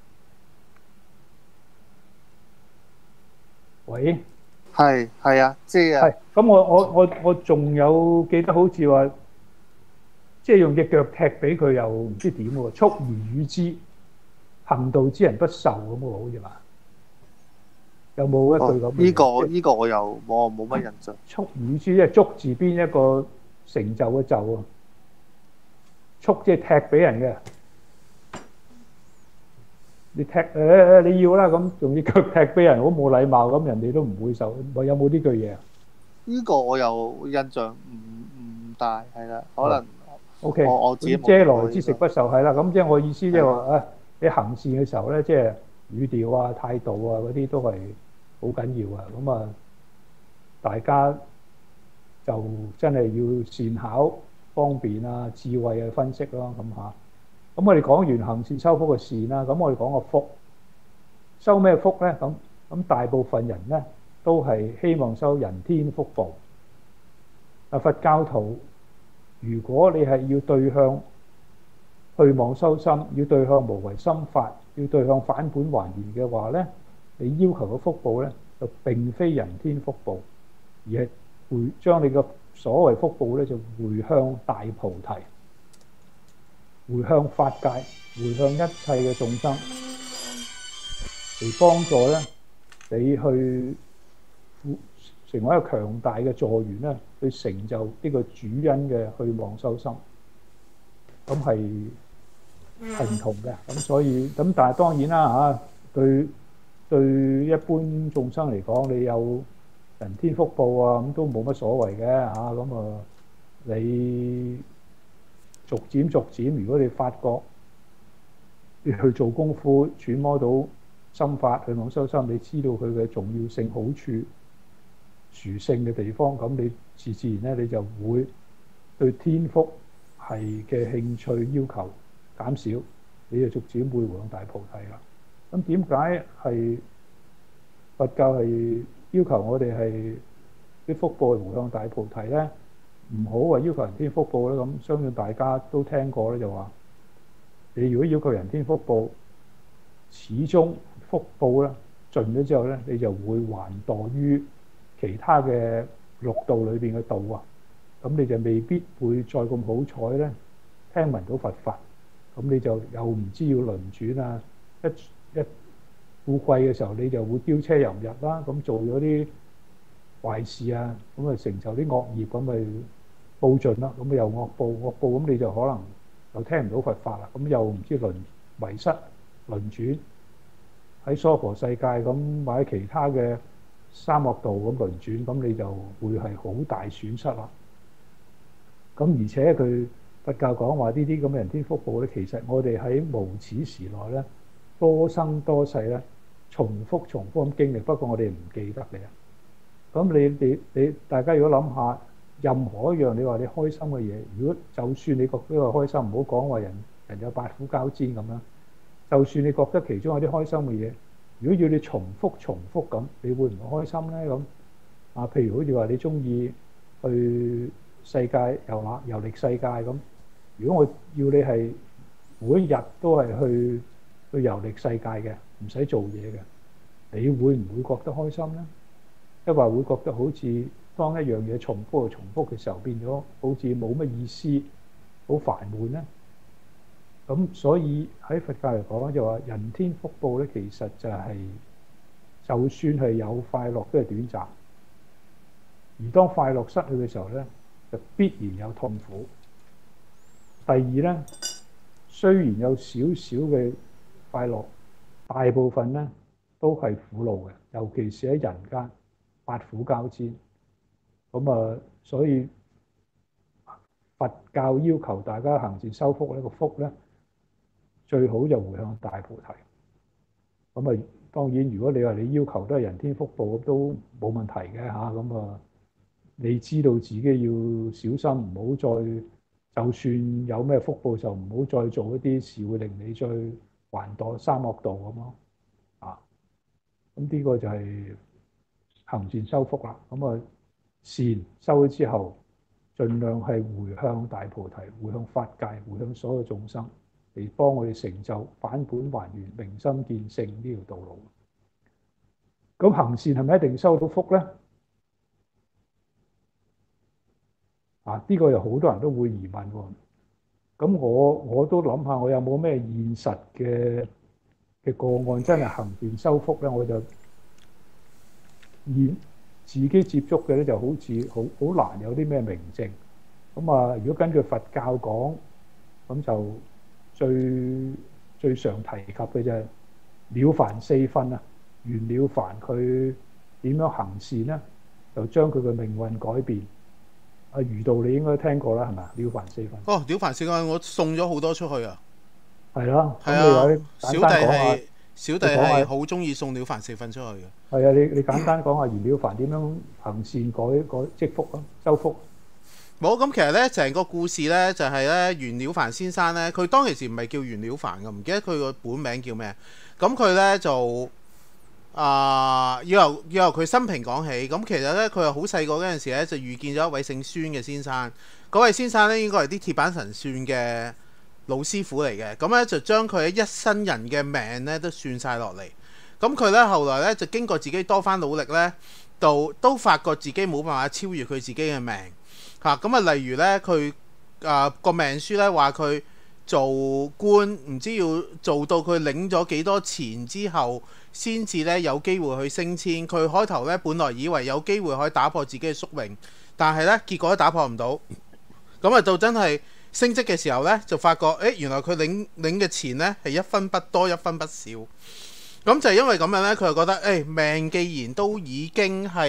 喂， 係啊，遮啊。 係咁，我仲有記得好似話，即係用隻腳踢俾佢，又唔知點喎，蓄而與之，行道之人不受咁喎，好似話。有冇一句咁？ 呢個我又冇乜印象。 蓄與之即係足字邊一個成就嘅就啊，蓄即係踢俾人嘅。你踢你要啦，咁用啲腳踢俾人，好冇禮貌，咁人哋都唔會受。有冇呢句嘢啊？ 呢個我又印象唔大，係啦，可能。 O.K. 我自己嗟來之食不受係啦，咁即係我意思即係話你行善嘅時候咧，即係語調啊、態度啊嗰啲都係好緊要啊！咁啊，大家就真係要善巧方便啊、智慧嘅分析咯，咁嚇。咁我哋講完行善修福嘅善啦，咁我哋講個福，修咩福咧？咁大部分人咧都係希望修人天福報。佛教徒如果你係要對向去妄修心，要對向無為心法，要對向返本還原嘅話咧，你要求嘅福報咧，就並非人天福報，而係會將你嘅所謂福報咧，就回向大菩提，回向法界，回向一切嘅眾生，嚟幫助咧你去成為一個強大嘅助緣咧，去成就呢個主因嘅去妄修心，咁係唔同嘅。咁所以咁，但係當然啦嚇，對一般眾生嚟講，你有人天福報啊，咁都冇乜所謂嘅嚇。咁你逐漸，如果你發覺你去做功夫，揣摩到心法去往修心，你知道佢嘅重要性、好處、殊勝嘅地方，咁你自然咧，你就會對天福係嘅興趣要求減少，你就逐漸會回向大菩提啦。咁點解係佛教係要求我哋係啲福報回向大菩提咧？唔好話要求人天福報咧。咁相信大家都聽過咧，就話你如果要求人天福報，始終福報咧盡咗之後咧，你就會還墮於其他嘅六道裏邊嘅道啊。咁你就未必會再咁好彩咧，聽聞到佛法，咁你就又唔知要輪轉啊！一富貴嘅時候，你就會驕車淫逸啦，咁做咗啲壞事啊，咁啊成就啲惡業，咁咪報盡啦，咁又惡報，咁你就可能又聽唔到佛法啦，咁又唔知迷失輪轉喺娑婆世界咁，或者其他嘅三惡道咁輪轉，咁你就會係好大損失啦。咁而且佢佛教講話呢啲咁嘅人天福報咧，其實我哋喺無始時內咧，多生多世咧，重複咁經歷，不過我哋唔記得嘅。咁你大家如果諗下，任何一樣你話你開心嘅嘢，如果就算你覺得開心，唔好講話人有八苦交煎咁樣，就算你覺得其中有啲開心嘅嘢，如果要你重複咁，你會唔會開心咧？咁啊，譬如好似話你中意去世界遊歷世界咁，如果我要你係每一日都係去遊歷世界嘅，唔使做嘢嘅，你會唔會覺得開心咧？一話會覺得好似當一樣嘢重複嘅時候，變咗好似冇乜意思，好煩悶咧。咁所以喺佛教嚟講就話人天福報咧，其實就係就算係有快樂都係短暫，而當快樂失去嘅時候咧，就必然有痛苦。第二咧，雖然有少少嘅快樂，大部分咧都係苦惱嘅，尤其是喺人間八苦交煎。咁所以佛教要求大家行善修福呢個福咧，最好就回向大菩提。咁當然如果你話你要求都係人天福報，都冇問題嘅嚇。咁你知道自己要小心，唔好再就算有咩福報就唔好再做一啲事會令你再還墮三惡道咁咯。咁呢個就係行善修福啦。善修咗之後，盡量係回向大菩提，回向法界，回向所有眾生，嚟幫我哋成就返本還原、明心見性呢條道路。咁行善係咪一定收到福咧？呢個有好多人都會疑問喎。咁我都諗下，我有冇咩現實嘅個案真係行善收福咧？我就自己接觸嘅咧，就好似好難有啲咩明證。如果根據佛教講，咁就最常提及嘅就係了凡四訓啊。袁了凡佢點樣行善咧，就將佢嘅命運改變。余道你應該聽過啦，係咪啊？了凡四訓。 了凡四訓我送咗好多出去啊。 係啦。 係啊。小弟係好中意送了凡四訓出去嘅。 係啊，你簡單講下袁了凡點樣行善改積福啊，修福。 冇咁，其實咧成個故事咧就係咧袁了凡先生咧，佢當其時唔係叫袁了凡嘅，唔記得佢個本名叫咩。咁佢咧就要由佢生平講起。咁其實咧佢係好細個嗰陣時咧就遇見咗一位姓孫嘅先生。嗰位先生咧應該係啲鐵板神算嘅老師傅嚟嘅。咁咧就將佢一生人嘅命咧都算晒落嚟。咁佢咧後來咧就經過自己多番努力咧，都發覺自己冇辦法超越佢自己嘅命。例如咧佢個命書咧話佢做官唔知要做到佢領咗幾多錢之後先至咧有機會去升遷。佢開頭咧本來以為有機會可以打破自己嘅宿命，但係咧結果都打破唔到。咁到真係升職嘅時候咧，就發覺原來佢領嘅錢咧係一分不多一分不少。咁就因為咁樣咧，佢就覺得命既然都已經係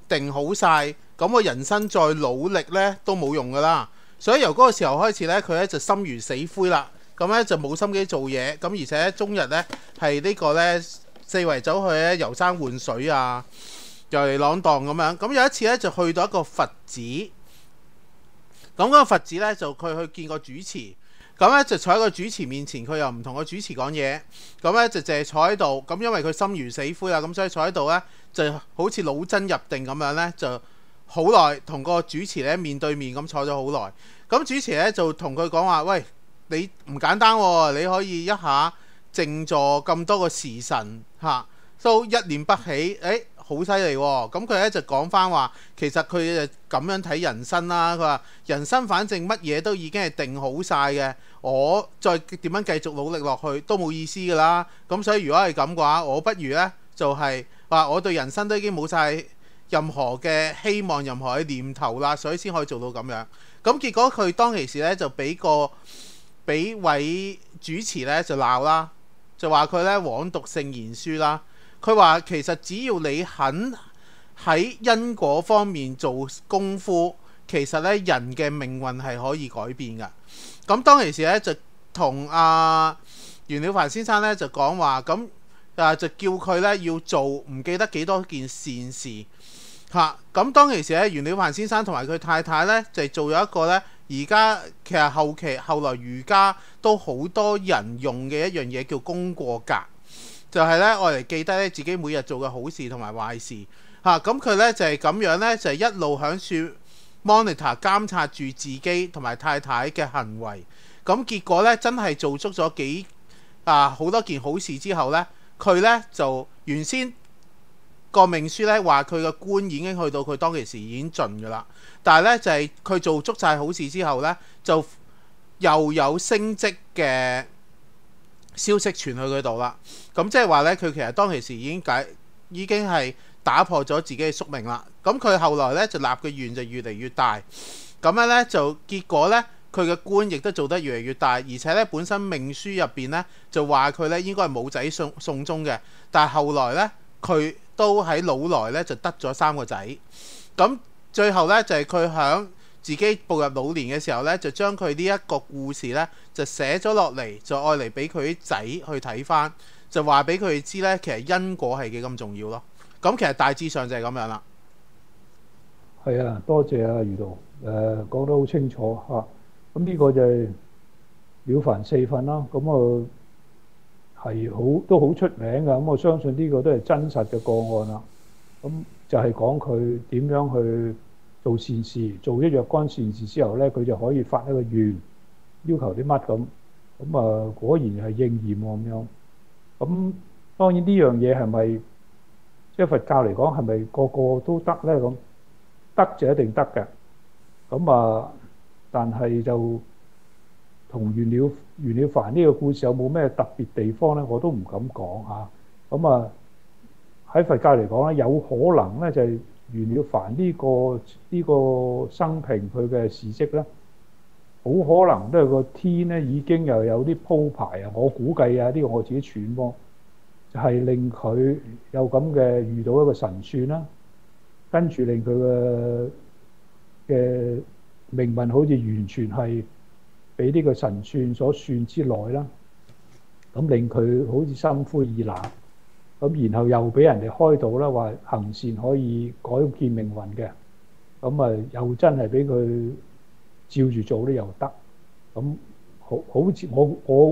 定好晒，咁我人生再努力呢都冇用噶啦。所以由嗰個時候開始呢，佢呢就心如死灰啦。咁呢就冇心機做嘢，咁而且終日呢係呢個呢四圍走去咧遊山玩水啊，遊嚟浪蕩咁樣。咁有一次呢，就去到一個佛寺，咁嗰個佛寺呢，就佢去見個主持。咁咧就坐喺個主持面前，佢又唔同個主持講嘢，咁咧就淨係坐喺度。咁因為佢心如死灰啦，咁所以坐喺度咧就好似腦筋入定咁樣咧，就好耐同個主持咧面對面咁坐咗好耐。咁主持咧就同佢講話：喂，你唔簡單喎，你可以一下靜坐咁多個時辰嚇，都一念不起，好犀利喎！咁佢咧就講翻話，其實佢就咁樣睇人生啦。佢話人生反正乜嘢都已經係定好晒嘅，我再點樣繼續努力落去都冇意思㗎啦。咁所以如果係咁嘅話，我不如呢就係話我對人生都已經冇晒任何嘅希望、任何嘅念頭啦，所以先可以做到咁樣。咁結果佢當其時呢，就俾位主持呢就鬧啦，就話佢呢枉讀聖賢書啦。佢話其實只要你肯喺因果方面做功夫，其實咧人嘅命運係可以改變㗎。咁當其時咧就同袁了凡先生咧就講話，咁就叫佢咧要做唔記得幾多件善事嚇。咁當其時咧袁了凡先生同埋佢太太咧就做咗一個咧，而家其實後來儒家都好多人用嘅一樣嘢叫功過格。就係咧，愛嚟記得咧自己每日做嘅好事同埋壞事嚇。咁佢咧就係咁樣咧，就係一路響處 monitor 監察住自己同埋太太嘅行為。咁結果咧真係做足咗好多件好事之後咧，佢咧就原先個命書咧話佢嘅官已經去到佢當其時已經盡㗎啦。但係咧就係佢做足晒好事之後咧，就又有升職嘅消息傳去佢度啦。咁即係話呢，佢其實當其時已經係打破咗自己嘅宿命啦。咁佢後來呢，就立嘅願就越嚟越大，咁樣呢，就結果呢，佢嘅官亦都做得越嚟越大，而且呢，本身命書入邊呢，就話佢呢應該係冇仔送終嘅，但係後來呢，佢都喺老來呢，就得咗3個仔。咁最後呢，就係佢響自己步入老年嘅時候呢，就將佢呢一個故事呢，就寫咗落嚟，就愛嚟俾佢啲仔去睇翻，就話俾佢哋知呢，其實因果係幾咁重要咯。咁其實大致上就係咁樣啦。 係啊，多謝啊余導，講得好清楚嚇。咁呢個就係了凡四訓啦。咁都好出名㗎。咁我相信呢個都係真實嘅個案啦。咁就係講佢點樣去做善事，做一若干善事之後呢，佢就可以發一個願，要求啲乜咁。咁果然係應驗喎咁樣。咁當然呢樣嘢係咪即係佛教嚟講係咪個個都得呢？咁得就一定得嘅。咁但係就同袁了凡呢個故事有冇咩特別地方呢？我都唔敢講嚇。咁喺佛教嚟講咧，有可能咧就係袁了凡呢個生平佢嘅事蹟咧，好可能都係個天咧已經又有啲鋪排啊！我估計啊，呢個我自己揣摩，就係令佢有咁嘅遇到一個神算啦，跟住令佢嘅命運好似完全係俾呢個神算所算之內啦，咁令佢好似心灰意冷。咁然後又俾人哋開導啦，話行善可以改變命運嘅，咁又真係俾佢照住做咧又得，咁好似我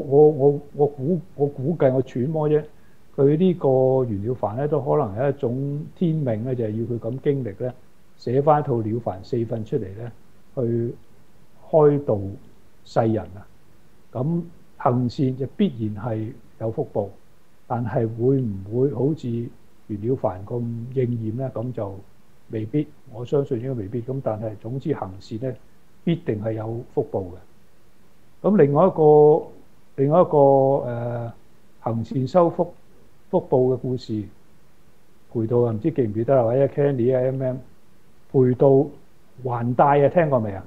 估計我揣摩啫，佢呢個袁了凡咧都可能係一種天命咧，就係要佢咁經歷咧，寫翻一套了凡四訓出嚟咧，去開導世人啊。咁行善就必然係有福報。但係會唔會好似袁了凡咁應驗呢？咁就未必，我相信應該未必。咁但係總之行善呢，必定係有福報嘅。咁另外一個行善收福報嘅故事，陪到唔知記唔記得啦？或者 Candy 啊 MM 陪到還帶啊，聽過未啊？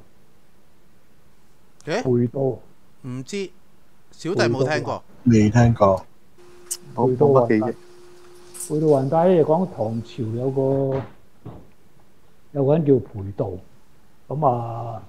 陪到唔知，小弟冇聽過， 未聽過。 冇乜記憶。 陪到還帶咧，就講唐朝有個有個人叫裴道，咁啊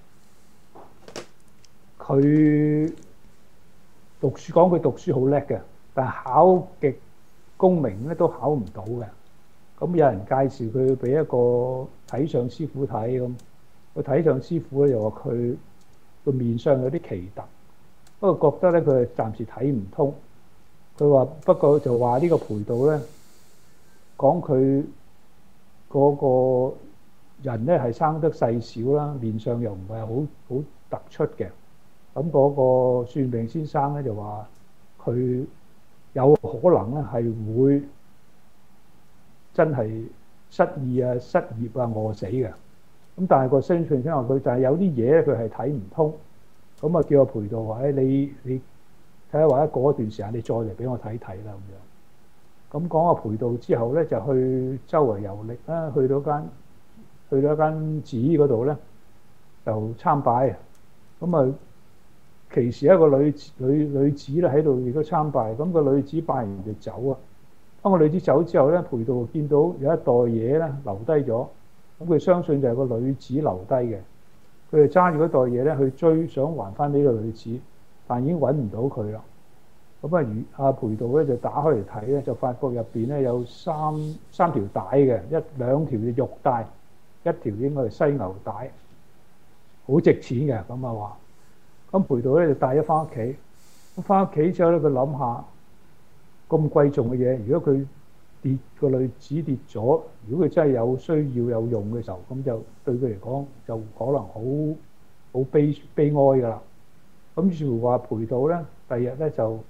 佢讀書講佢讀書好叻嘅，但係考極功名咧都考唔到嘅。咁有人介紹佢俾一個睇相師傅睇，咁個睇相師傅咧又話佢個面相有啲奇特，不過覺得咧佢係暫時睇唔通。佢話不過就話呢個裴道咧講佢嗰個人咧係生得細小啦，面相又唔係好突出嘅。咁嗰個算命先生咧就話佢有可能咧係會真係失意啊、失業啊、餓死嘅。咁但係個算命先生話佢就係有啲嘢咧佢係睇唔通，咁啊叫個裴道話你睇下或者過一段時間你再嚟俾我睇睇啦咁樣。咁講個裴道之後咧就去周圍遊歷啦，去到一間寺嗰度咧就參拜。咁啊其時一個女子咧喺度亦都參拜，咁個女子拜完就走啊。當個女子走之後咧，裴道見到有一袋嘢咧留低咗，咁佢相信就係個女子留低嘅。佢就揸住嗰袋嘢咧去追，想還翻俾個女子，但已經揾唔到佢啦。咁阿裴道咧就打開嚟睇咧，就發覺入邊咧有三條帶嘅，兩條嘅玉帶，一條應該係犀牛帶，好值錢嘅。咁啊話，咁裴道咧就帶咗翻屋企。咁翻屋企之後咧，佢諗下咁貴重嘅嘢，如果佢個女子跌咗，如果佢真係有需要有用嘅時候，咁就對佢嚟講就可能好悲哀㗎啦。咁於是乎話裴道咧，第二日咧就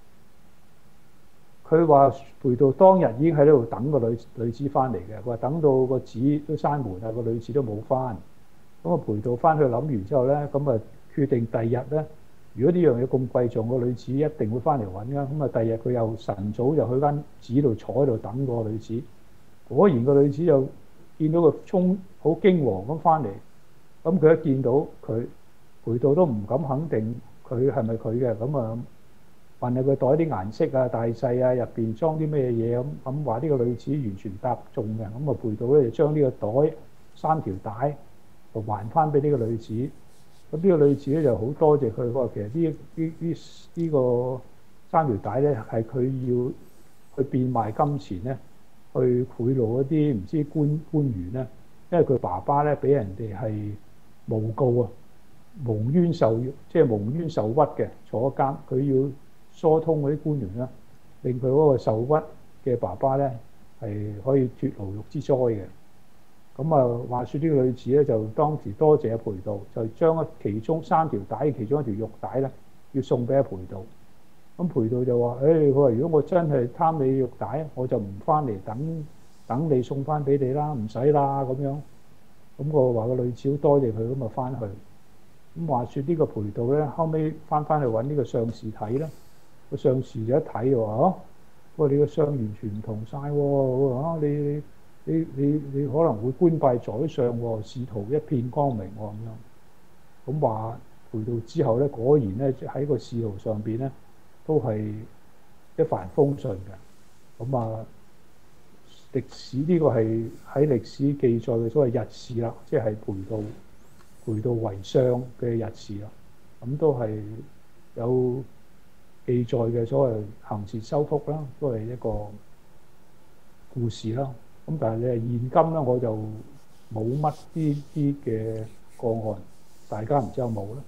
佢話裴道當日已經喺呢度等個女子翻嚟嘅。佢話等到個寺都閂門啦，個女子都冇翻。咁啊裴道翻去諗完之後咧，咁啊決定第二日咧，如果呢樣嘢咁貴重，個女子一定會翻嚟揾㗎。咁啊第二日佢又晨早就去間寺度坐喺度等個女子。果然個女子就見到佢衝好驚惶咁翻嚟，咁佢一見到佢，裴道都唔敢肯定佢係咪佢嘅。咁啊問下佢袋啲顏色啊、大細啊、入邊裝啲咩嘢，咁話呢個女子完全答中嘅。咁啊裴道咧就將呢個袋三條帶就還翻俾呢個女子。咁呢個女子咧就好多謝佢，話其實呢個三條帶咧係佢要去變賣金錢咧，去賄賂一啲唔知官員咧，因為佢爸爸咧俾人哋係誣告啊，蒙冤受屈嘅，坐監。佢要疏通嗰啲官員啦，令佢嗰個受屈嘅爸爸咧係可以脫牢獄之災嘅。咁啊，話說呢個女子咧就當時多謝阿裴道，就將其中三條帶其中一條玉帶咧要送俾阿裴道。咁裴道就話：佢話如果我真係貪你玉帶，我就唔翻嚟等你送翻俾你啦，唔使啦咁樣。咁我話個女子好多謝佢，咁啊翻去。咁話說呢個裴道咧，後尾翻去揾呢個相士睇啦。個相士就一睇就話：不過你個相完全唔同晒喎，你可能會官拜宰相喎，仕途一片光明喎咁樣。咁話裴道之後咧，果然咧喺個仕途上邊咧都係一帆風順嘅。咁啊，歷史呢個係喺歷史記載嘅所謂日事啦，即係裴道為相嘅日事啦。咁都係有記載嘅所謂行善修福啦，都係一個故事啦。咁但係你係現今咧，我就冇乜呢啲嘅個案，大家唔知有冇咧？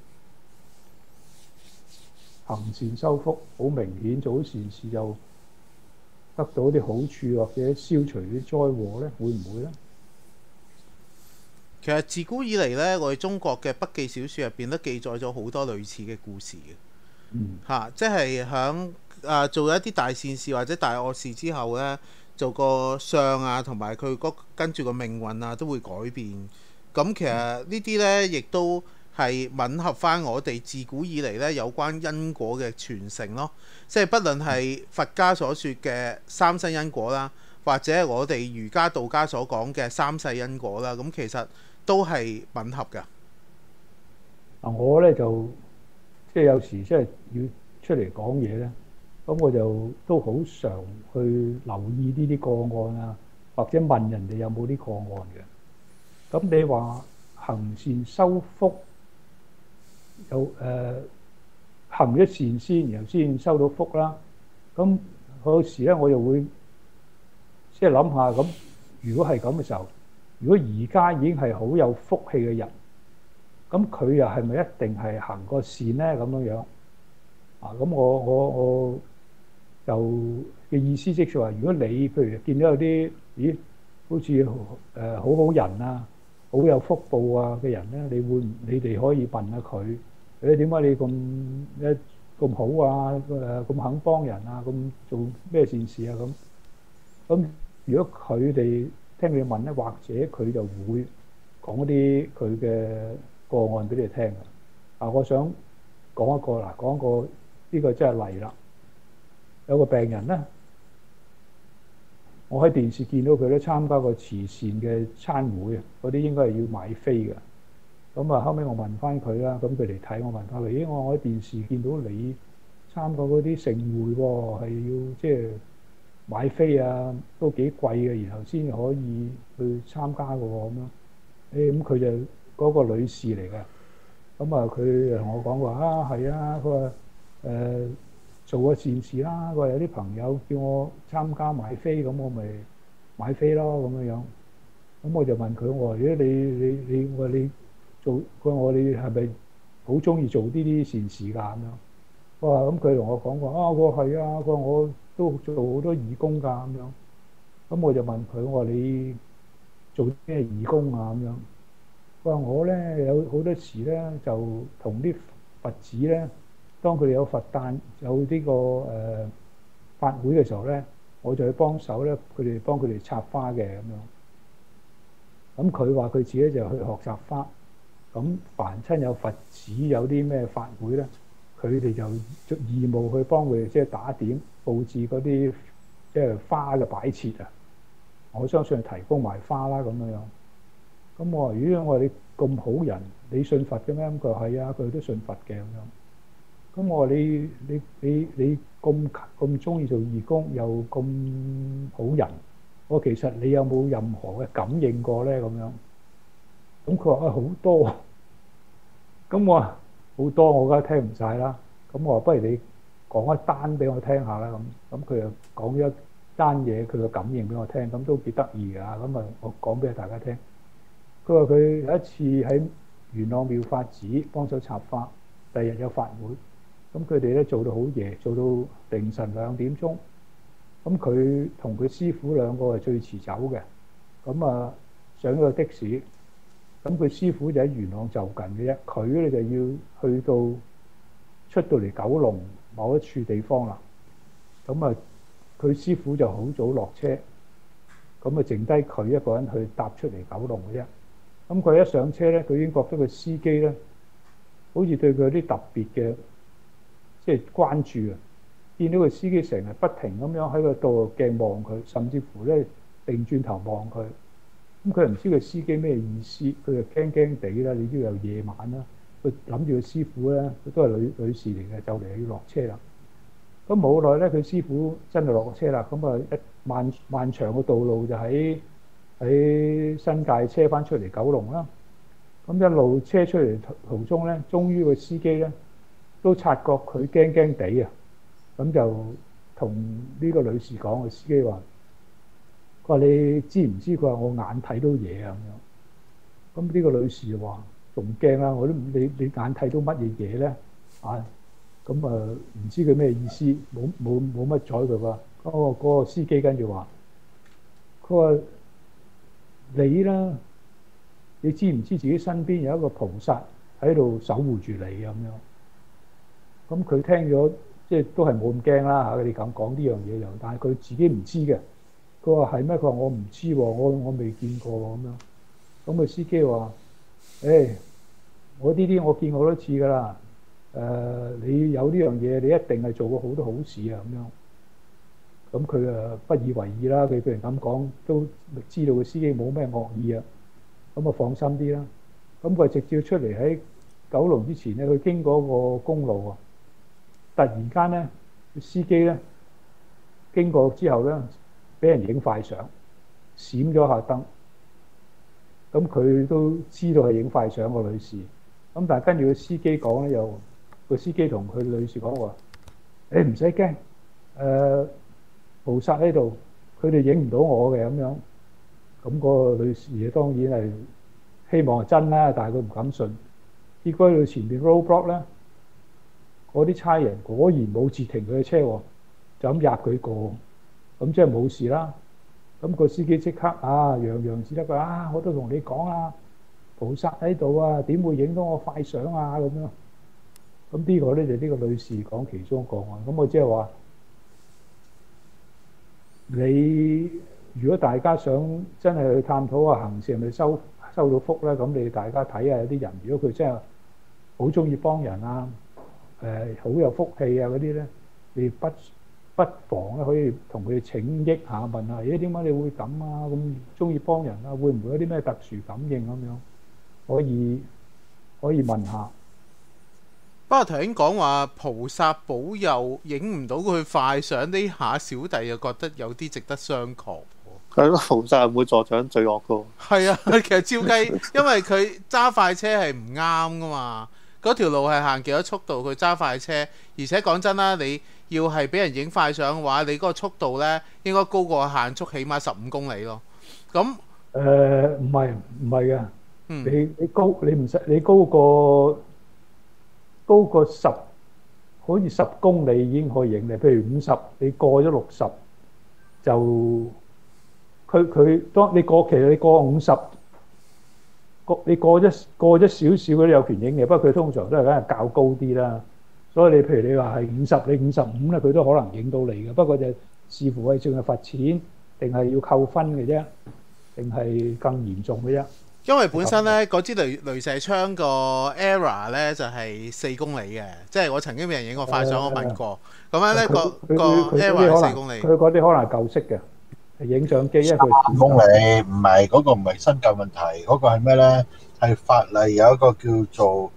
行善修福好明顯做善事就得到啲好處，或者消除啲災禍咧，會唔會咧？ 其實自古以嚟咧，我哋中國嘅筆記小説入邊都記載咗好多類似嘅故事嘅。即係響做一啲大善事或者大惡事之後咧，做個相啊，同埋佢跟住個命運啊，都會改變。咁其實呢啲呢，亦都係吻合翻我哋自古以嚟呢有關因果嘅傳承咯。即係不論係佛家所說嘅三生因果啦，或者我哋儒家道家所講嘅三世因果啦，咁其實都係吻合㗎。 我呢就即係有時即係要出嚟講嘢呢。咁我就都好常去留意呢啲個案啊，或者問人哋有冇啲個案嘅。 咁你話行善修福，有行咗善先，然後先收到福啦。咁有時咧，我就會即係諗下，咁如果係咁嘅時候，如果而家已經係好有福氣嘅人，咁佢又係咪一定係行個善咧？咁樣啊？咁我就嘅意思即係話，如果你譬如見到有啲好似好好人啊，好有福報啊嘅人咧，你哋可以問下佢，點解你咁好啊？咁肯幫人啊？咁做咩善事啊？咁如果佢哋聽你問咧，或者佢就會講啲佢嘅個案俾你聽嘅。我想講一個啦，講個呢個真係例啦。有個病人咧，我喺電視見到佢咧參加個慈善嘅餐會啊，嗰啲應該係要買飛嘅。咁後尾我問翻佢啦，咁佢嚟睇，我問翻佢：我喺電視見到你參加嗰啲盛會喎，係要即係買飛啊，都幾貴嘅，然後先可以去參加嘅喎咁樣。咁佢就嗰個女士嚟嘅。咁佢同我講話係啊，佢話做個善事啦。佢話有啲朋友叫我參加買飛，咁我咪買飛咯咁樣。咁我就問佢：我話如果你做，佢話你係咪好中意做呢啲善事㗎咁樣？我話咁佢同我講過我話係啊，佢話我都做好多義工㗎咁樣。咁我就問佢：我話你做咩義工啊咁樣？佢話我咧有好多時咧就同啲佛子咧，當佢哋有佛誕有呢個法會嘅時候咧，我就去幫手咧，幫佢哋插花嘅咁樣。咁佢話佢自己就去學習花。咁凡親有佛子有啲咩法會咧，佢哋就義務去幫佢哋即係打點佈置嗰啲即係花嘅擺設啊。我相信提供埋花啦咁樣。咁我話：如果我話你咁好人，你信佛嘅咩？咁佢話係啊，佢都信佛嘅咁樣。咁我話你咁中意做義工，又咁好人，我其實你有冇任何嘅感應過咧？咁樣。咁佢話好多。咁我話好多，我梗係聽唔晒啦。咁我話不如你講一單俾我聽下啦。咁佢又講一單嘢，佢嘅感應俾我聽，咁都幾得意㗎。咁我講俾大家聽。佢話佢有一次喺元朗妙法寺幫手插花，第日有法會，咁佢哋咧做到好夜，做到凌晨2點鐘。咁佢同佢師傅兩個係最遲走嘅。咁上咗個的士，咁佢師傅就喺元朗就近嘅啫，佢咧就要去到出到嚟九龍某一處地方啦。咁佢師傅就好早落車，咁剩低佢一個人去搭出嚟九龍嘅啫。咁佢一上車咧，佢已經覺得個司機咧，好似對佢有啲特別嘅，即係關注啊！見到個司機成日不停咁樣喺個倒鏡望佢，甚至乎咧定轉頭望佢。咁佢又唔知個司機咩意思，佢就驚驚地啦。你知又夜晚啦，佢諗住個師傅咧，佢都係女士嚟嘅，就嚟要落車啦。咁冇耐咧，佢師傅真係落車啦。咁一漫長嘅道路就喺新界車翻出嚟九龍啦。咁一路車出嚟途中咧，終於個司機咧都察覺佢驚驚地啊。咁就同呢個女士講，個司機話：佢話你知唔知？佢話我眼睇到嘢啊咁樣。咁呢個女士就話：仲驚啦！我都你眼睇到乜嘢嘢咧？咁唔知佢咩意思，冇乜睬佢喎。嗰個司機跟住話：佢話你啦，你知唔知自己身邊有一個菩薩喺度守護住你咁樣？咁佢聽咗，即係都係冇咁驚啦嚇。你咁講呢樣嘢又，但係佢自己唔知嘅。佢話係咩？佢話我唔知喎，我未見過喎咁樣。咁個司機話：我呢啲我見過好多次㗎啦。你有呢樣嘢，你一定係做過好多好事啊咁樣。咁佢不以為意啦。佢譬如咁講，都知道個司機冇咩惡意啊。咁放心啲啦。咁佢直接出嚟喺九龍之前咧，佢經過個公路啊，突然間咧，司機咧經過之後咧，俾人影快相，閃咗下燈。 咁佢都知道係影快相個女士。咁但係跟住個司機講咧，又個司機同佢女士講話：你唔使驚，菩薩喺度，佢哋影唔到我嘅咁樣。咁個女士當然係希望係真啦，但係佢唔敢信。結果去到前邊 roadblock 咧，嗰啲差人果然冇截停佢嘅車喎，就咁入佢過，咁即係冇事啦。咁個司機即刻洋洋自得㗎我都同你講啊，菩薩喺度啊，點會影到我快相啊咁樣。咁呢個咧就呢個女士講其中一個案。咁我即係話你如果大家想真係去探討下行善係咪收到福咧，咁你大家睇下有啲人，如果佢真係好中意幫人啊，好有福氣啊嗰啲咧，你不妨咧可以同佢請益下，問下點解你會咁啊？咁中意幫人啊，會唔會有啲咩特殊感應咁樣？可以問下。 不過頭先講話菩薩保佑影唔到佢快相呢下，小弟又覺得有啲值得商榷。 係咯，菩薩係會助長罪惡噶。 係啊，其實照計，因為佢揸快車係唔啱噶嘛。嗰條路係行幾多速度，佢揸快車，而且講真啦，你要係俾人影快相嘅話，你嗰個速度呢應該高過限速，起碼15公里咯。咁唔係嘅，你高過10，好似10公里已經可以影你。譬如50，你過咗60就當你過，其實你過50，你過咗少少嗰啲有權影嘅，不過佢通常都係梗係較高啲啦。所以你譬如你話係50，你55咧，佢都可能影到你嘅。不過就視乎係淨係罰錢，定係要扣分嘅啫，定係更嚴重嘅啫。 因為本身咧嗰支雷射槍個 error 咧就係4公里嘅，即係我曾經俾人影過快相，我問過。咁樣咧個 error 係4公里。 佢嗰啲可能係舊式嘅。影相機 3公里，唔係嗰個唔係新舊問題，嗰個係咩咧？係法例有一個叫做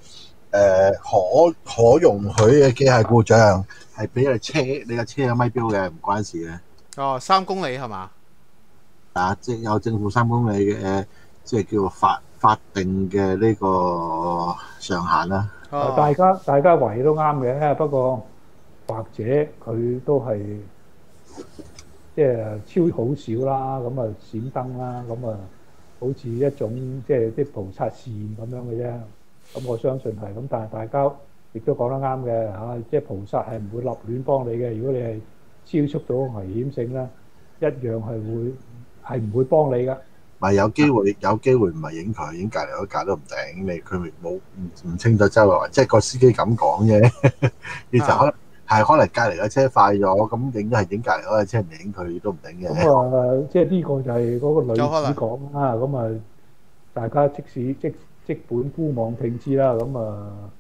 可容許嘅機械故障，係俾你架車有咪標嘅，唔關事嘅。 哦，3公里係嘛？ 即係有政府3公里嘅，即係叫做法定嘅呢個上限啦。 大家懷疑都啱嘅，不過或者佢都係。即係超好少啦，咁啊閃燈啦，咁啊好似一種即係啲菩薩示現咁樣嘅啫。咁我相信係咁，但係大家亦都講得啱嘅嚇，即係菩薩係唔會立亂幫你嘅。如果你係超速到危險性咧，一樣係唔會幫你㗎。 咪有機會唔係影佢，影隔離嗰架都唔頂。佢咪冇唔清楚周圍，即係個司機咁講啫。其實可能。係可能隔離嘅車快咗，咁影都係影隔離嗰架車，唔影佢都唔頂嘅。 咁即係呢個就係嗰個女子講啦。咁大家即本姑妄聽之啦。咁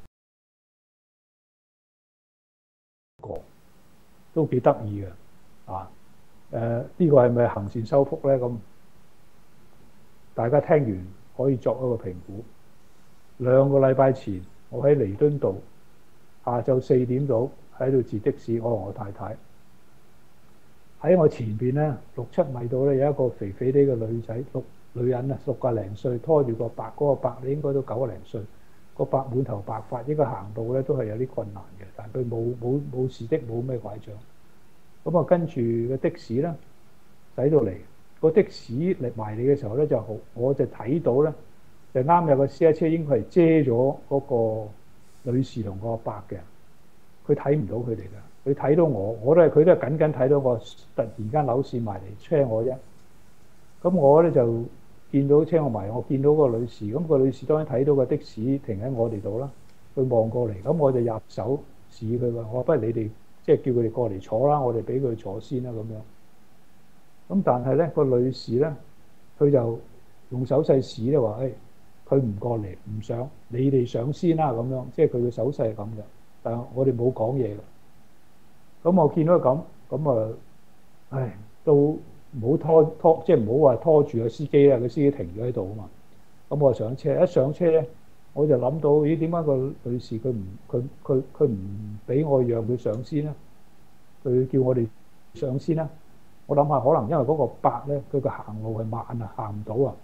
都幾得意嘅。呢個係咪行善收福咧？咁大家聽完可以作一個評估。2個禮拜前，我喺彌敦道。下晝4點到喺度截的士，我同我太太喺我前邊咧6-7米度咧有一個肥肥啲嘅女人啊，60零歲拖住個伯，嗰個伯你應該都90零歲，個伯滿頭白髮，應該行路咧都係有啲困難嘅，但係佢冇事的，冇咩拐杖。咁跟住個的士咧駛到嚟，個的士嚟埋嚟嘅時候咧我就睇到咧就啱有個私家車應該係遮咗嗰個女士同個伯嘅，佢睇唔到佢哋㗎，佢睇到佢都係緊緊睇到我，突然間扭線埋嚟車我啫。咁我咧就見到車我埋，我見到個女士，咁個女士當然睇到個的士停喺我哋度啦，佢望過嚟，咁我就入手示意佢話：我不如你哋即係叫佢哋過嚟坐啦，我哋俾佢坐先啦咁樣。咁但係咧個女士咧，佢就用手勢示咧話：佢唔過嚟，唔上，你哋上先啦咁樣，即係佢嘅手勢係咁嘅。但係我哋冇講嘢嘅。咁我見到咁都唔好拖，即係唔好話拖住個司機啦。個司機停咗喺度啊嘛。咁我上車，一上車咧，我就諗到，咦？點解個女士佢唔俾我讓佢上先咧？佢叫我哋上先啦。我諗下，可能因為嗰個伯咧，佢個行路係慢啊，行唔到啊。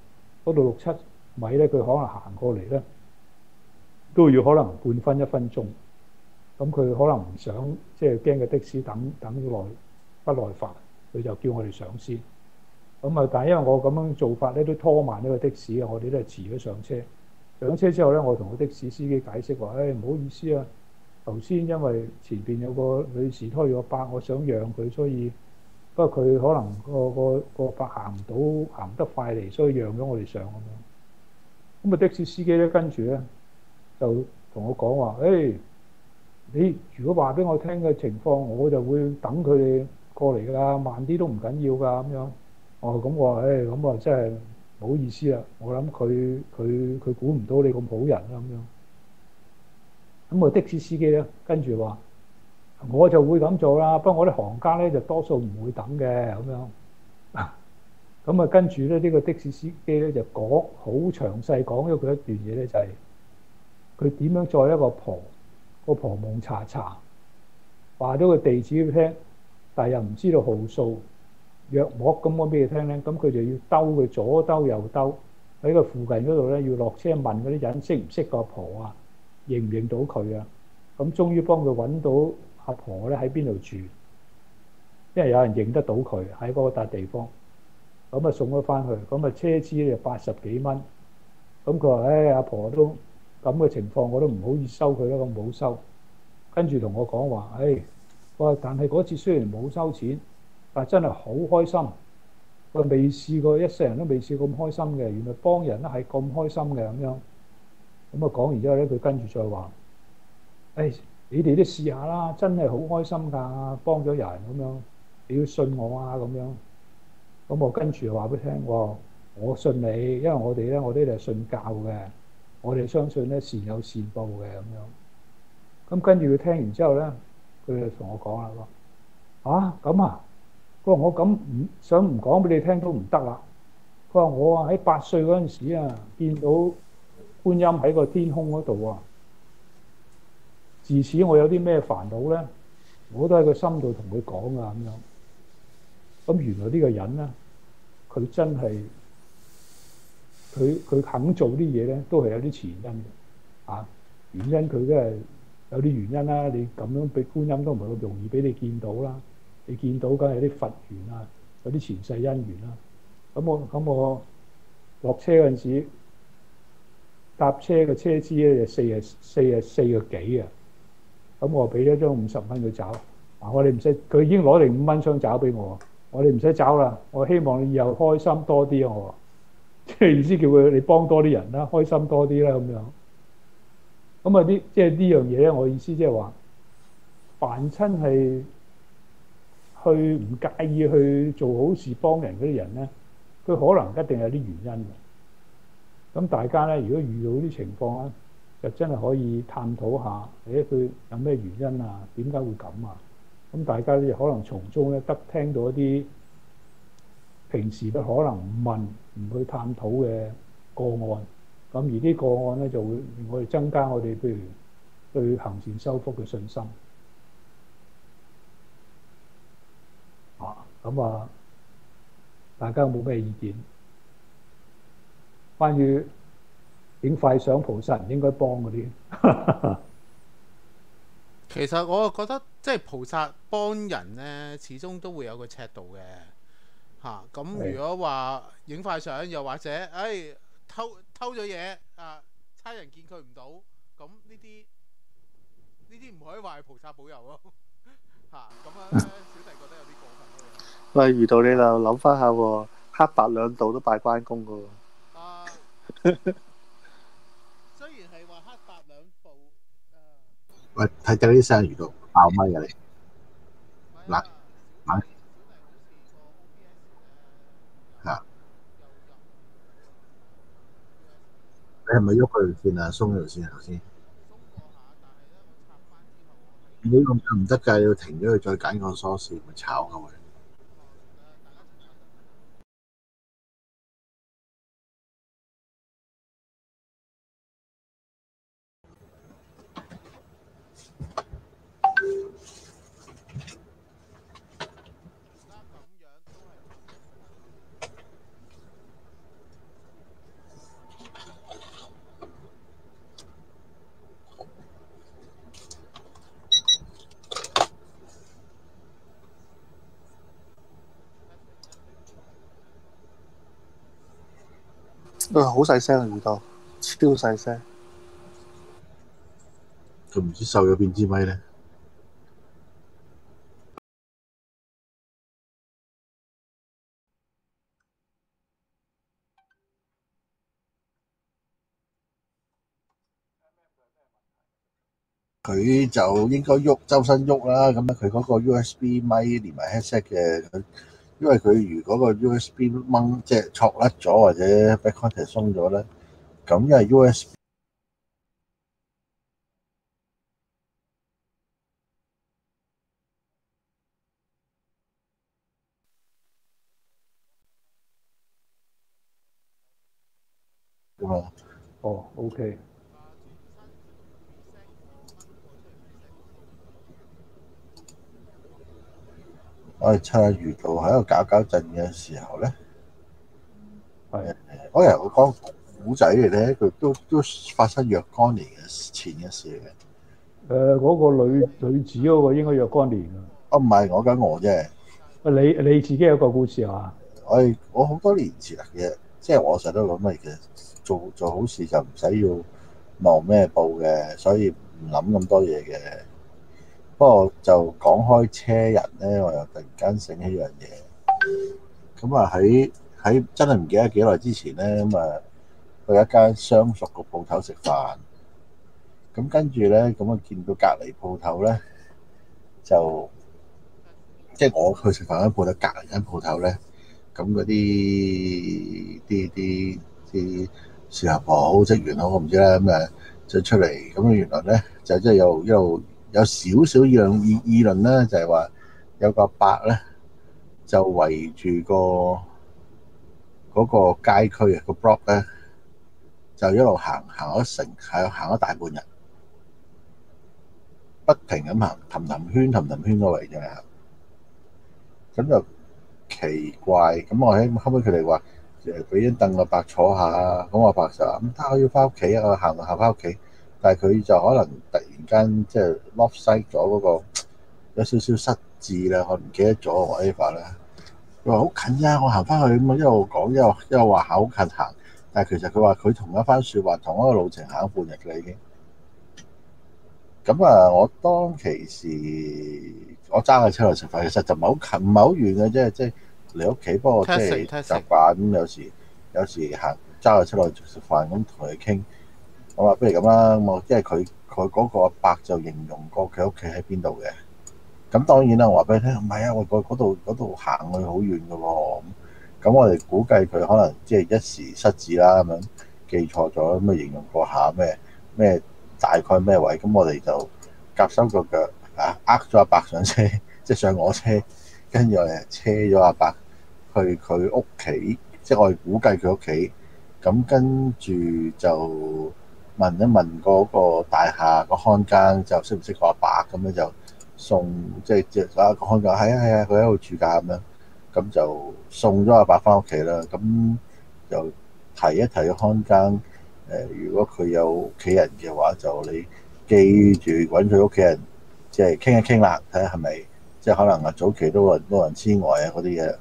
嗰度6-7米咧，佢可能行過嚟咧，都要可能半分1分鐘。咁佢可能唔想，即係驚個的士等耐不耐煩，佢就叫我哋上先。咁啊，但係因為我咁樣做法咧，都拖慢呢個的士啊，我哋都係遲咗上車。上車之後咧，我同個的士司機解釋話：唔好意思啊，頭先因為前邊有個女士推咗伯，我想讓佢，所以不過佢可能個伯行唔得快嚟，所以讓咗我哋上咁樣。咁啊，的士司機咧跟住咧就同我講話：你如果話俾我聽嘅情況，我就會等佢哋過嚟㗎啦，慢啲都唔緊要㗎咁樣。咁我話咁啊真係唔好意思啦，我諗佢估唔到你咁好人啦咁樣。咁個的士司機咧跟住話：我就會咁做啦，不過我啲行家咧就多數唔會等嘅咁樣。咁啊跟住咧呢個的士司機咧就講好詳細講咗佢一段嘢咧，就係佢點樣載一個婆蒙查查，話咗個地址俾佢聽，但係又唔知道號數，約莫咁講俾佢聽咧，咁佢就要兜佢左兜右兜喺個附近嗰度咧，要落車問嗰啲人識唔識個阿婆啊，認唔認到佢啊？咁終於幫佢揾到阿婆咧喺邊度住，因為有人認得到佢喺嗰笪地方，咁啊送咗翻去，咁啊車資咧就80幾蚊，咁佢話阿婆都咁嘅情況，我都唔好意思收佢啦，咁冇收。跟住同我講話，但係嗰次雖然冇收錢，但係真係好開心。我未試過一世人都未試過咁開心嘅，原來幫人咧係咁開心嘅咁樣。咁啊講完之後咧，佢跟住再話：你哋都試下啦，真係好開心㗎，幫咗人咁樣，你要信我啊咁樣。咁我跟住話俾佢聽，我信你，因為我哋係信教嘅，我哋相信咧善有善報嘅咁樣。咁跟住佢聽完之後咧，佢就同我講啦，咁啊，佢話我咁唔講俾你聽都唔得啦。佢話我喺8歲嗰陣時啊，見到觀音喺個天空嗰度啊，自此我有啲咩煩惱咧，我都喺個心度同佢講啊咁樣。咁原來呢個人咧，佢真係佢肯做啲嘢咧，都係有啲前因嘅原因佢都係有啲原因啦。你咁樣俾觀音都唔係咁容易俾你見到啦。你見到梗係有啲佛緣啊，有啲前世因緣啦。咁我落車嗰陣時，搭車嘅車資咧就44個幾啊。咁我俾咗張50蚊佢找。我哋唔使，佢已經攞嚟5蚊想找俾我。我哋唔使找啦。我希望你以後開心多啲啊！我即係意思叫佢你幫多啲人啦，開心多啲啦咁樣。咁啊即係呢樣嘢咧，我意思即係話，凡親係去唔介意去做好事幫人嗰啲人咧，佢可能一定有啲原因嘅。咁大家咧，如果遇到啲情況咧，就真係可以探討下，佢有咩原因啊？點解會咁啊？咁大家咧可能從中咧得聽到一啲平時都可能唔問、唔去探討嘅個案。咁而啲個案咧就會令我哋增加我哋譬如對行善修福嘅信心。大家有冇咩意見？關於影快相菩薩唔應該幫嗰啲， 其實我覺得即係菩薩幫人呢，始終都會有個尺度嘅嚇。咁如果話影快相，又或者偷咗嘢差人見佢唔到，咁呢啲唔可以話係菩薩保佑咯嚇。咁樣咧，小弟覺得有啲過分咯。 喂，遇到你就諗翻下喎，黑白兩道都拜關公噶喎。 雖然係話黑白兩道， 喂，睇睇啲聲遇到爆咪啊你。嗱，你係咪喐佢條線啊？鬆咗條線頭先。你咁唔得㗎，你要停咗佢再揀個梳士，咪炒佢。 好細聲啊，遇到超細聲。 佢唔知收咗邊支咪咧。佢就應該喐周身喐啦，咁佢嗰個 USB 咪連埋 headset 嘅，因為佢如果個 USB 掹即係錯甩咗或者 back contact 鬆咗咧，咁因為 USB 㗎嘛。 哦，OK， 我哋趁阿余導喺度搞震嘅時候咧， 係我由我講古仔嚟咧，佢都發生若干年嘅前嘅事嘅。 嗰個女子嗰個應該若干年啊。 哦，唔係我講我啫， 你自己有個故事係嘛？ 我好多年前啦嘅，即係我成日都諗嘅，其實做好事就唔使要望咩報嘅，所以唔諗咁多嘢嘅。不過就講開車人咧，我又突然間醒起一樣嘢。咁啊喺真係唔記得幾耐之前咧，咁啊去一間相熟嘅鋪頭食飯。咁跟住咧，咁啊見到隔離鋪頭咧，就即係我去食飯間鋪頭隔離間鋪頭咧，咁嗰啲侍候婆好職員好，我唔知啦。咁啊就出嚟，咁原來咧就即係一路有少少議論啦，就係話有個阿伯咧就圍住嗰個街區啊個 block 咧，就一路行咗大半日，不停咁行，氹氹圈嗰圍啫嘛。咁就奇怪，咁我後尾佢哋話俾張凳阿伯坐下，咁阿伯就話得，我要翻屋企啊，我行翻屋企。但係佢就可能突然間即係 lost sight 咗嗰個，有少少失智啦，我唔記得咗我呢法啦。佢話好近啊，我行翻去咁啊，一路講一路話好近行，但係其實佢話佢同一番説話，同一個路程行咗半日嘅已經。咁啊，我當其時我揸架車嚟食飯，其實就唔係好近，唔係好遠嘅啫，即係離屋企。不過即係習慣咁，有時行揸架車落去食飯，咁同佢傾。我話不如咁啦，咁我即係佢嗰個阿伯就形容過佢屋企喺邊度嘅。咁當然啦，我話俾你聽，唔係啊，我嗰度行去好遠嘅喎。咁我哋估計佢可能即係一時失智啦，咁樣記錯咗，咁啊形容過下咩大概咩位，咁我哋就夾手夾腳呃咗阿伯上車，即係上我車，跟住我哋車咗阿伯去佢屋企，即係我哋估計佢屋企。咁跟住就問一問嗰個大廈個看更，就識唔識個阿伯，咁樣就送即係個看更係啊，佢喺度住㗎咁樣，咁就送咗阿伯翻屋企啦。咁就提一提個看更。如果佢有屋企人嘅話，就你記住揾佢屋企人，即係傾一傾啦，睇下係咪即係可能早期都有人痴呆啊嗰啲嘢。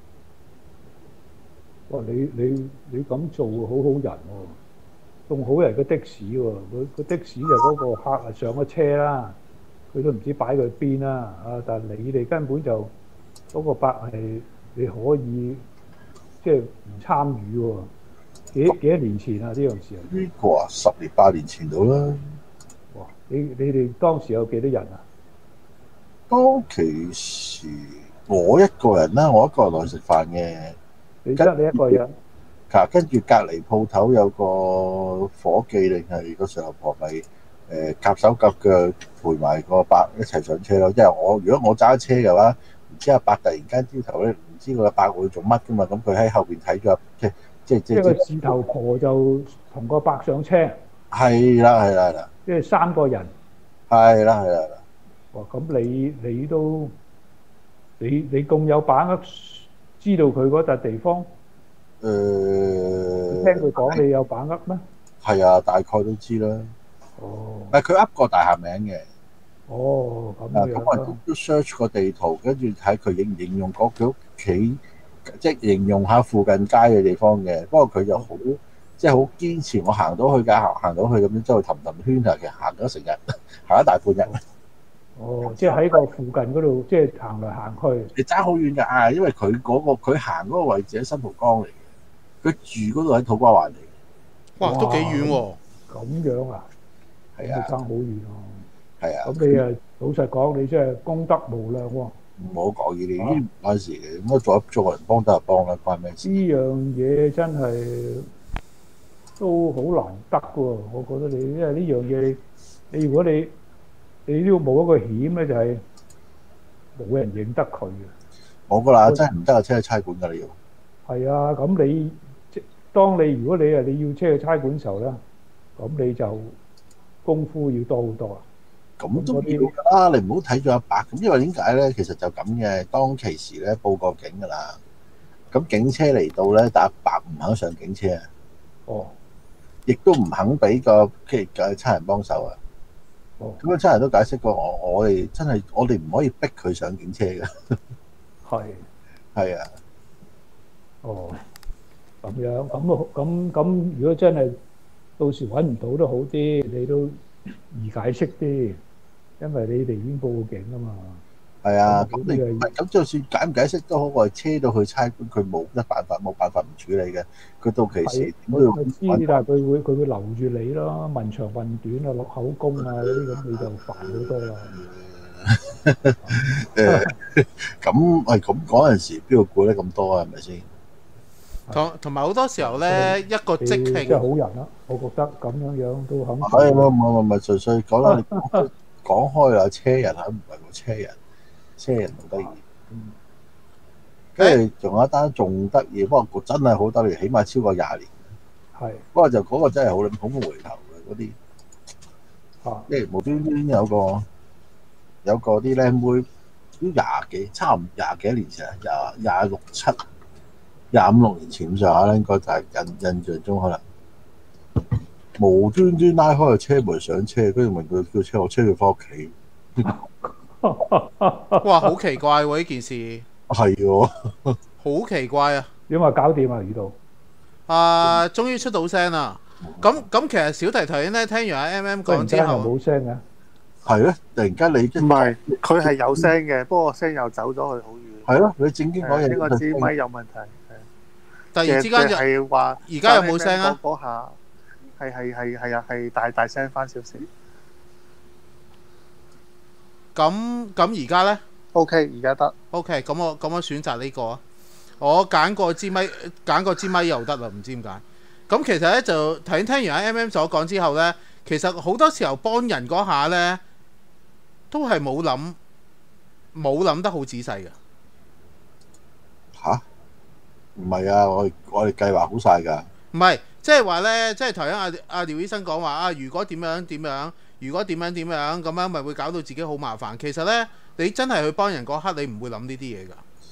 哇！你咁做好好人喎，仲好人個的士喎，個的士就嗰個客啊上咗車啦，佢都唔知擺佢邊啦啊！但係你哋根本就嗰個伯係你可以即係唔參與喎。幾多年前啊？呢樣事呢個啊10年8年前到啦。 哇！你哋當時有幾多人啊？ 當其時我一個人啦，我一個人落去食飯嘅。 你得你一個人？ 跟住隔離鋪頭有個伙計定係個侍候婆咪夾手夾腳陪埋個伯一齊上車咯。即係如果我揸車嘅話，唔知阿伯突然間朝頭咧，唔知個阿伯會做乜噶嘛？咁佢喺後邊睇咗，即係個侍頭婆就同個伯上車。 係啦， 即係3個人。 係啦。 哇！咁你都你咁有把握知道佢嗰笪地方？聽佢講你有把握咩？ 係啊，大概都知啦。 哦。 唔係佢噏個大廈名嘅。 哦，咁樣。 咁我都 search 個地圖，跟住睇佢形容過佢屋企，即係形容下附近街嘅地方嘅。不過佢就好即係好堅持，我行到去㗎，行到去咁樣，之後氹氹圈啊，其實行咗成日，行一大半日。 哦，即係喺個附近嗰度，即係行嚟行去。 你爭好遠㗎，因為佢行嗰個位置喺新蒲崗嚟嘅，佢住嗰度喺土瓜灣嚟嘅。 哇，都幾遠喎！ 咁樣啊？ 係啊， 爭好遠喎。 係啊。 咁你啊，老實講，你真係功德無量喎。 唔好講呢啲，呢啲唔關事嘅。咁啊，做人幫得就幫啦，關咩事？ 呢樣嘢真係都好難得嘅喎，我覺得你，因為呢樣嘢你如果你都要冇一個險咧，就係冇人認得佢嘅。 冇噶啦，真係唔得啊！車去差館㗎，你要。 係啊，咁你即當你如果你要車去差館嘅時候咧，咁你就功夫要多好多啊。 咁都要㗎啦，你唔好睇住阿伯咁，因為點解咧？其實就咁嘅，當其時咧報過警㗎啦。咁警車嚟到咧，但阿伯唔肯上警車啊。 哦。亦都唔肯俾個差人幫手啊。 哦。 咁啊，差人都解釋過，我哋真係我哋唔可以逼佢上警車㗎。 係。係啊。哦。咁樣咁，如果真係到時揾唔到都好啲，你都易解釋啲，因為你哋已經報過警啊嘛。係啊， 咁就算解唔解釋都好，我係車到去差館，佢冇辦法唔處理嘅。佢到期時點都要知，但係佢會留住你咯，問長問短啊，落口供啊嗰啲咁，你就煩好多啦。 咁嗰陣時邊度顧得咁多啊？係咪先？ 同埋好多時候咧，一個即興真係好人啦，我覺得咁樣都肯。 係唔純粹講啦，講開啦，車人啊，唔係個車人好得意。跟住仲有一單仲得意，不過真係好得意，起碼超過20年。係。不過就嗰個真係好無厘頭嘅嗰啲。即係無端端有個啲靚妹，都差唔多廿幾年前啊，26、7、25、6年前咁上下啦，應該就係印象中可能無端端拉開個車門上車，跟住問佢叫車，我車佢翻屋企。 哇，好奇怪喎！呢件事係喎， 好奇怪啊！ 點話搞掂啊？呢度終於出到聲啦！咁其實小弟頭先咧聽完阿 MM 講之後， 冇聲嘅。 係咧，突然間你唔係佢係有聲嘅，不過聲又走咗去好遠。 係咯，你正經講嘢， 呢個支咪有問題。 突然之間就係話， 而家有冇聲啊？ 嗰下係大聲翻少少。 咁而家咧 ？OK， 而家得。 OK， 咁我選擇呢個啊。我揀個支咪又得啦，唔知點解。咁其實咧就頭先聽完阿 MM 所講之後咧，其實好多時候幫人嗰下咧，都係冇諗得好仔細嘅。 吓？唔係啊，我哋計劃好晒㗎。 唔係，即係話咧，即係頭先阿廖醫生講話啊，如果點樣，如果點樣咁樣，咪會搞到自己好麻煩。其實咧，你真係去幫人嗰刻，你唔會諗呢啲嘢㗎。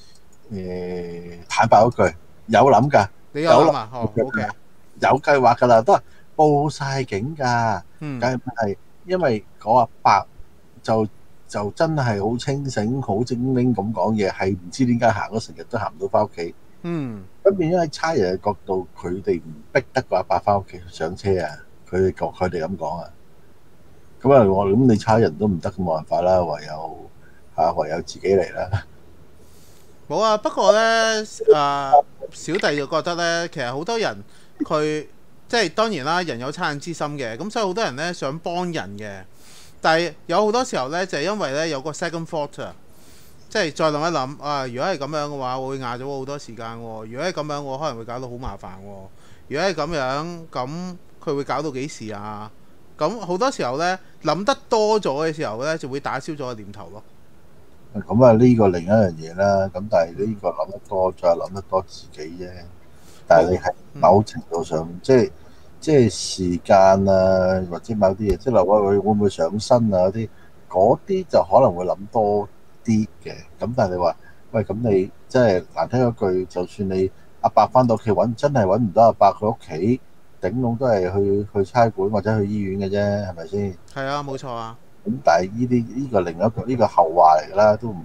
坦白嗰句，有諗㗎。 你有諗啊？哦 ，OK。 有計劃㗎啦，都係報晒警㗎。梗係因為嗰阿伯就真係好清醒、好精靈咁講嘢，係唔知點解行咗成日都行唔到翻屋企。咁變咗喺差人嘅角度，佢哋唔逼得個阿伯翻屋企上車啊！佢哋咁講啊。咁啊，我諗你差人都唔得，冇辦法啦，唯有自己嚟啦。 冇啊，不過呢，小弟就覺得呢，其實好多人佢即係當然啦，人有惻隱之心嘅，咁所以好多人呢想幫人嘅，但係有好多時候呢，就係因為呢有個 second thought 啊，即係再諗一諗啊，如果係咁樣嘅話，我會壓咗好多時間喎；如果係咁樣，我可能會搞到好麻煩喎；如果係咁樣，咁佢會搞到幾時啊？咁好多時候呢，諗得多咗嘅時候呢，就會打消咗個念頭咯。 咁啊，呢個另一樣嘢啦。咁但係呢個諗得多，再諗得多自己啫。但係你係某程度上，即係時間啊，或者某啲嘢，即係話會唔會上身啊嗰啲就可能會諗多啲嘅。咁但係你話，喂，咁你即係難聽一句，就算你阿伯翻到屋企真係揾唔到阿伯，佢屋企頂籠都係去差館或者去醫院嘅啫，係咪先？ 係啊，冇錯啊。 咁但係呢個另一個呢個後話嚟㗎啦，都唔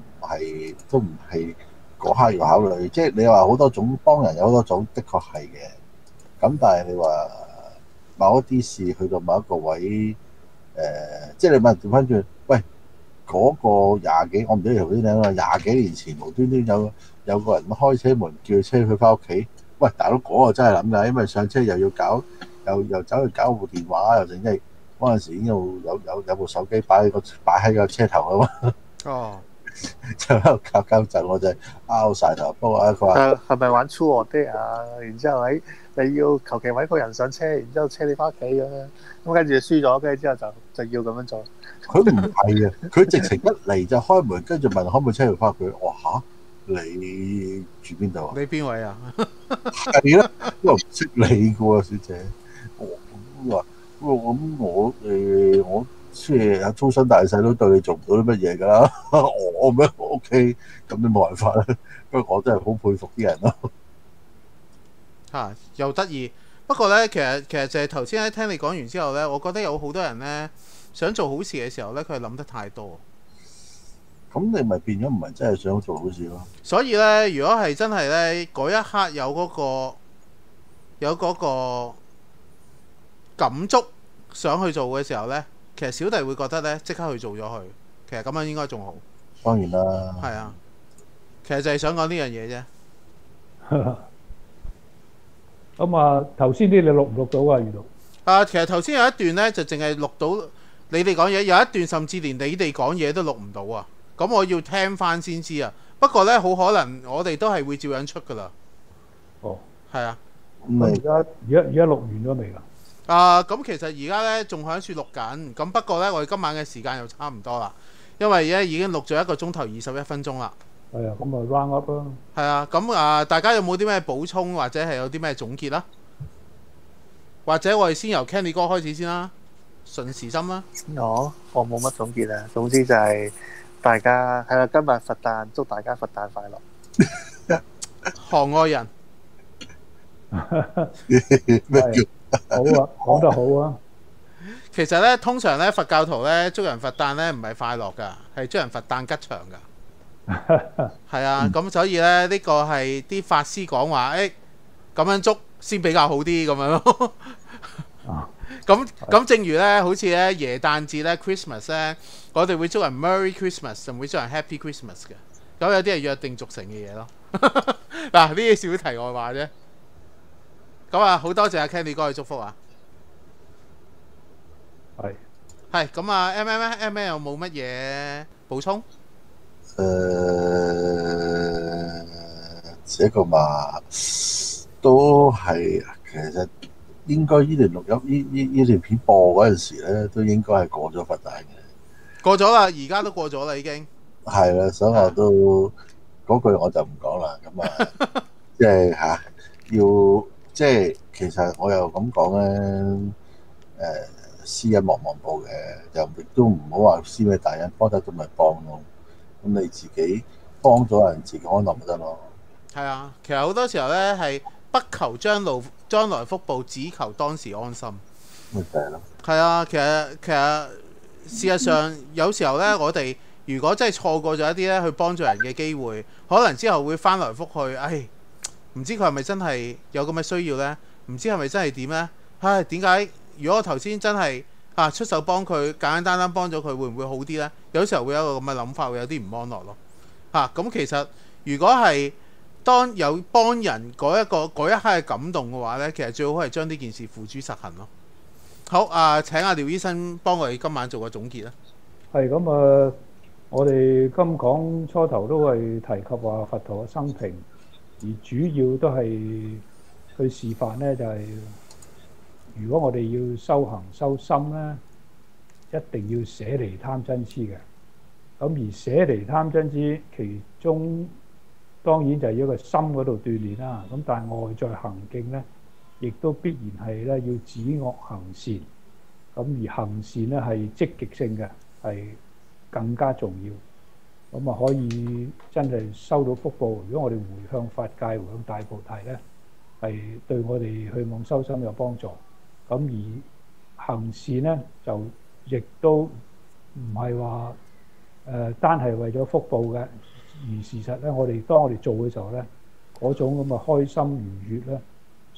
係嗰刻要考慮。即係你話好多種幫人有好多種，的確係嘅。 咁但係你話某一啲事去到某一個位，即係你問調翻轉，喂嗰、個廿幾，我唔知頭先你話廿幾年前無端端有個人開車門叫車佢翻屋企，喂大佬嗰個真係諗㗎，因為上車又要搞，又走去搞部電話，又整即係嗰陣時已經有部手機擺喺個車頭啊嘛。 哦， 就喺度搞震，我就係拗晒頭。不過佢話係咪玩 True or Dare 啊？然之後你要求其揾個人上車，然之後車你翻屋企咁樣，咁跟住輸咗，跟住之後就要咁樣做。 佢唔係啊，佢直情一嚟就開門，跟住問可唔可以車佢翻屋企。我嚇你住邊度啊？ 你邊位啊？ 係啦，因為唔識你嘅喎，小姐。我話我即係阿粗身大細都對你做唔到啲乜嘢㗎啦。我咩 OK，咁你冇辦法啦。不過我真係好佩服啲人咯。 嚇又得意，不過呢，其實就係頭先聽你講完之後呢，我覺得有好多人呢，想做好事嘅時候呢，佢係諗得太多。 咁你咪變咗唔係真係想做好事咯。 所以呢，如果係真係呢，嗰一刻有嗰個感觸想去做嘅時候呢，其實小弟會覺得呢，即刻去做咗佢。其實咁樣應該仲好。 當然啦。 係啊，其實就係想講呢樣嘢啫。 咁啊，頭先啲你錄唔錄到啊？余導其實頭先有一段呢，就淨係錄到你哋講嘢，有一段甚至連你哋講嘢都錄唔到啊！咁我要聽翻先知啊。不過呢，好可能我哋都係會照樣出噶啦。 哦， 係啊。 咁而家錄完咗未㗎？ 咁其實而家呢，仲喺處錄緊。咁不過呢，我哋今晚嘅時間又差唔多啦，因為而家已經錄咗1個鐘頭21分鐘啦。 係啊，咁啊 round up 啦。係啊，咁大家有冇啲咩補充或者係有啲咩總結啦？或者我哋先由 Kenny 哥開始先啦，順時針啦。 我冇乜總結啊，總之就係大家係啦，今日佛誕，祝大家佛誕快樂。 行外人。 咩叫好啊？講得好啊！ 其實呢，通常呢，佛教徒呢，祝人佛誕呢，唔係快樂㗎，係祝人佛誕吉祥㗎。係啊，咁所以呢，呢個係啲法師講話，咁樣祝先比較好啲咁樣咯。咁正如呢，好似呢耶誕節呢 Christmas 呢，我哋會祝人 Merry Christmas，就唔會祝人 Happy Christmas 嘅。咁有啲係約定俗成嘅嘢咯。嗱，呢啲小題外話啫。咁啊，好多謝阿 Kenny 哥嘅祝福啊。係咁啊 ，M 有冇乜嘢補充？ 這個嘛都係其實應該呢段錄音呢段片播嗰陣時咧，都應該係過咗佛誕嘅。過咗啦，而家都過咗啦，已經。係啦，所以我都嗰句我就唔講啦。咁啊，即係要即係其實我又咁講咧，施恩莫望報嘅，又亦都唔好話施咩大恩，幫得到咪幫咯。咁你自己幫咗人，自己安樂咪得咯。係啊，其實好多時候咧係不求將來福報，只求當時安心。咪就係咯。係啊，其實事實上有時候咧，我哋如果真係錯過咗一啲咧去幫助人嘅機會，可能之後會翻來覆去，唔知佢係咪真係有咁嘅需要呢？唔知係咪真係點呢？點解？如果我頭先真係出手幫佢，簡簡單單幫咗佢，會唔會好啲呢？有時候會有一個咁嘅諗法，會有啲唔安樂咯。咁其實如果係當有幫人嗰一刻嘅感動嘅話呢，其實最好係將呢件事付諸實行咯。好請阿廖醫生幫我哋今晚做個總結啦。係咁啊，我哋今講初頭都係提及話佛陀嘅生平，而主要都係去示範呢，就係如果我哋要修行修心呢，一定要捨離貪嗔痴嘅。咁而捨離貪嗔痴，其中當然就係一個心嗰度鍛鍊啦。咁但係外在行徑呢，亦都必然係咧要止惡行善。咁而行善呢係積極性嘅，係更加重要。咁可以真係收到福報。如果我哋回向法界、回向大菩提呢，係對我哋去往修心有幫助。咁而行善呢，就亦都唔係話單係為咗福報嘅，而事實呢，當我哋做嘅時候呢，嗰種咁嘅開心愉悅呢，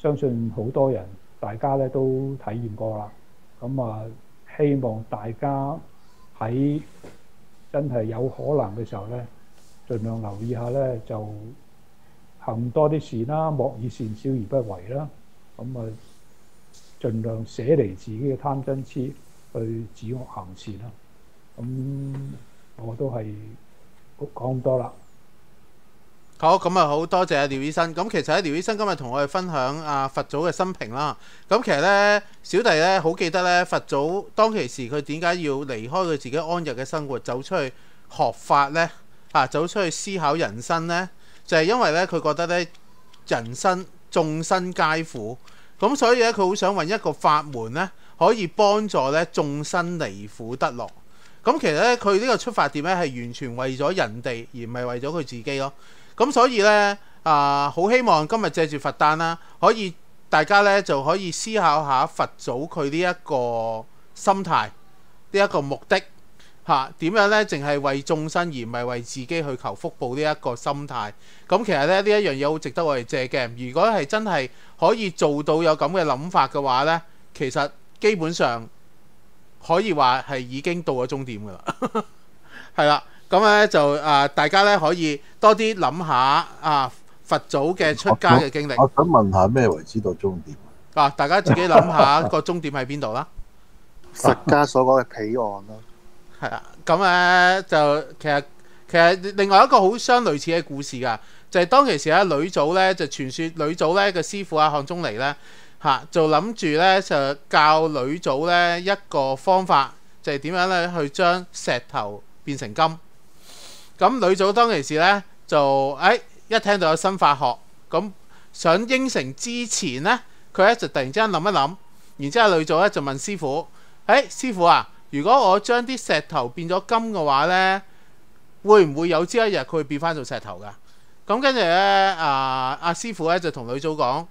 相信好多人大家咧都體驗過啦。咁啊，希望大家喺真係有可能嘅時候咧，盡量留意下咧，就行多啲善啦，莫以善小而不為啦。咁啊，盡量捨離自己嘅貪嗔痴去止惡行善啦。咁我都係講咁多啦。 好，咁啊好多謝阿廖醫生。咁其實咧，廖醫生今日同我哋分享佛祖嘅生平啦。咁其實呢，小弟呢好記得呢，佛祖當其時佢點解要離開佢自己安逸嘅生活，走出去學法呢？走出去思考人生呢，就係因為呢，佢覺得呢，人生眾生皆苦，咁所以呢，佢好想揾一個法門呢，可以幫助呢眾生離苦得樂。咁其實呢，佢呢個出發點呢，係完全為咗人哋，而唔係為咗佢自己咯。咁所以呢，好希望今日借住佛誕啦，可以大家呢就可以思考下佛祖佢呢一個心態，呢一個目的點樣呢？淨係為眾生而唔係為自己去求福報呢一個心態。咁其實呢，呢一樣嘢好值得我哋借鏡。如果係真係可以做到有咁嘅諗法嘅話呢，其實基本上可以話係已經到咗終點㗎啦。係啦。咁咧就大家咧可以多啲諗下佛祖嘅出家嘅經歷。 我想問下咩為之到終點大家自己諗下個終點喺邊度啦。 佛家所講嘅彼岸咯。 係啊，咁咧就其實另外一個好相類似嘅故事㗎，就係當其時咧呂祖咧就傳說呂祖咧嘅師傅漢鍾離咧就諗住咧就教呂祖咧一個方法，就係點樣咧去將石頭變成金。咁呂祖當其時咧就一聽到有新法學，咁想應承之前呢，佢咧就突然之間諗一諗，然之後呂祖咧就問師傅：師傅啊，如果我將啲石頭變咗金嘅話呢，會唔會有朝一日佢會變翻做石頭㗎？咁跟住咧阿師傅咧就同呂祖講：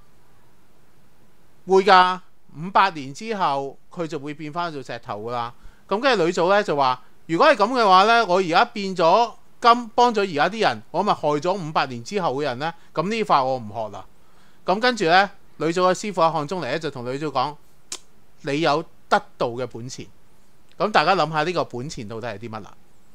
會㗎，500年之後佢就會變翻做石頭㗎啦。咁跟住呂祖咧就話：如果係咁嘅話呢，我而家變咗金，幫咗而家啲人，我咪害咗500年之後嘅人呢？咁呢法我唔學啦。咁跟住呢，呂祖嘅師傅漢鍾離咧就同呂祖講：你有得道嘅本錢。咁大家諗下呢個本錢到底係啲乜啦？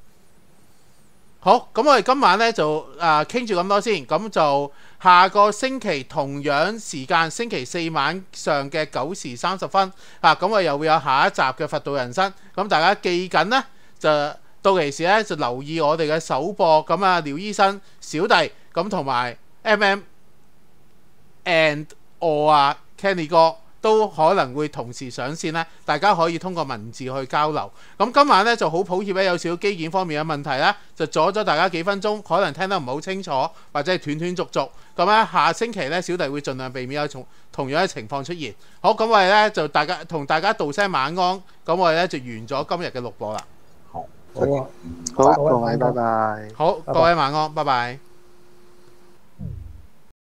好，咁我哋今晚呢就傾住咁多先。咁就下個星期同樣時間，星期4晚上嘅9時30分咁我又會有下一集嘅佛道人生。咁大家記緊呢，就到期時咧就留意我哋嘅首播。咁廖醫生、小弟咁同埋 MM and 我Kenny 哥都可能會同時上線咧，大家可以通過文字去交流。咁今晚咧就好抱歉咧，有少少機件方面嘅問題咧，就阻咗大家幾分鐘，可能聽得唔好清楚，或者係斷斷續續。咁咧下星期咧，小弟會盡量避免有同樣嘅情況出現。好，咁我哋咧就同大家道聲晚安。咁我哋咧就完咗今日嘅錄播啦。 好啊， 好，各位拜拜。 好，各位晚安，拜拜。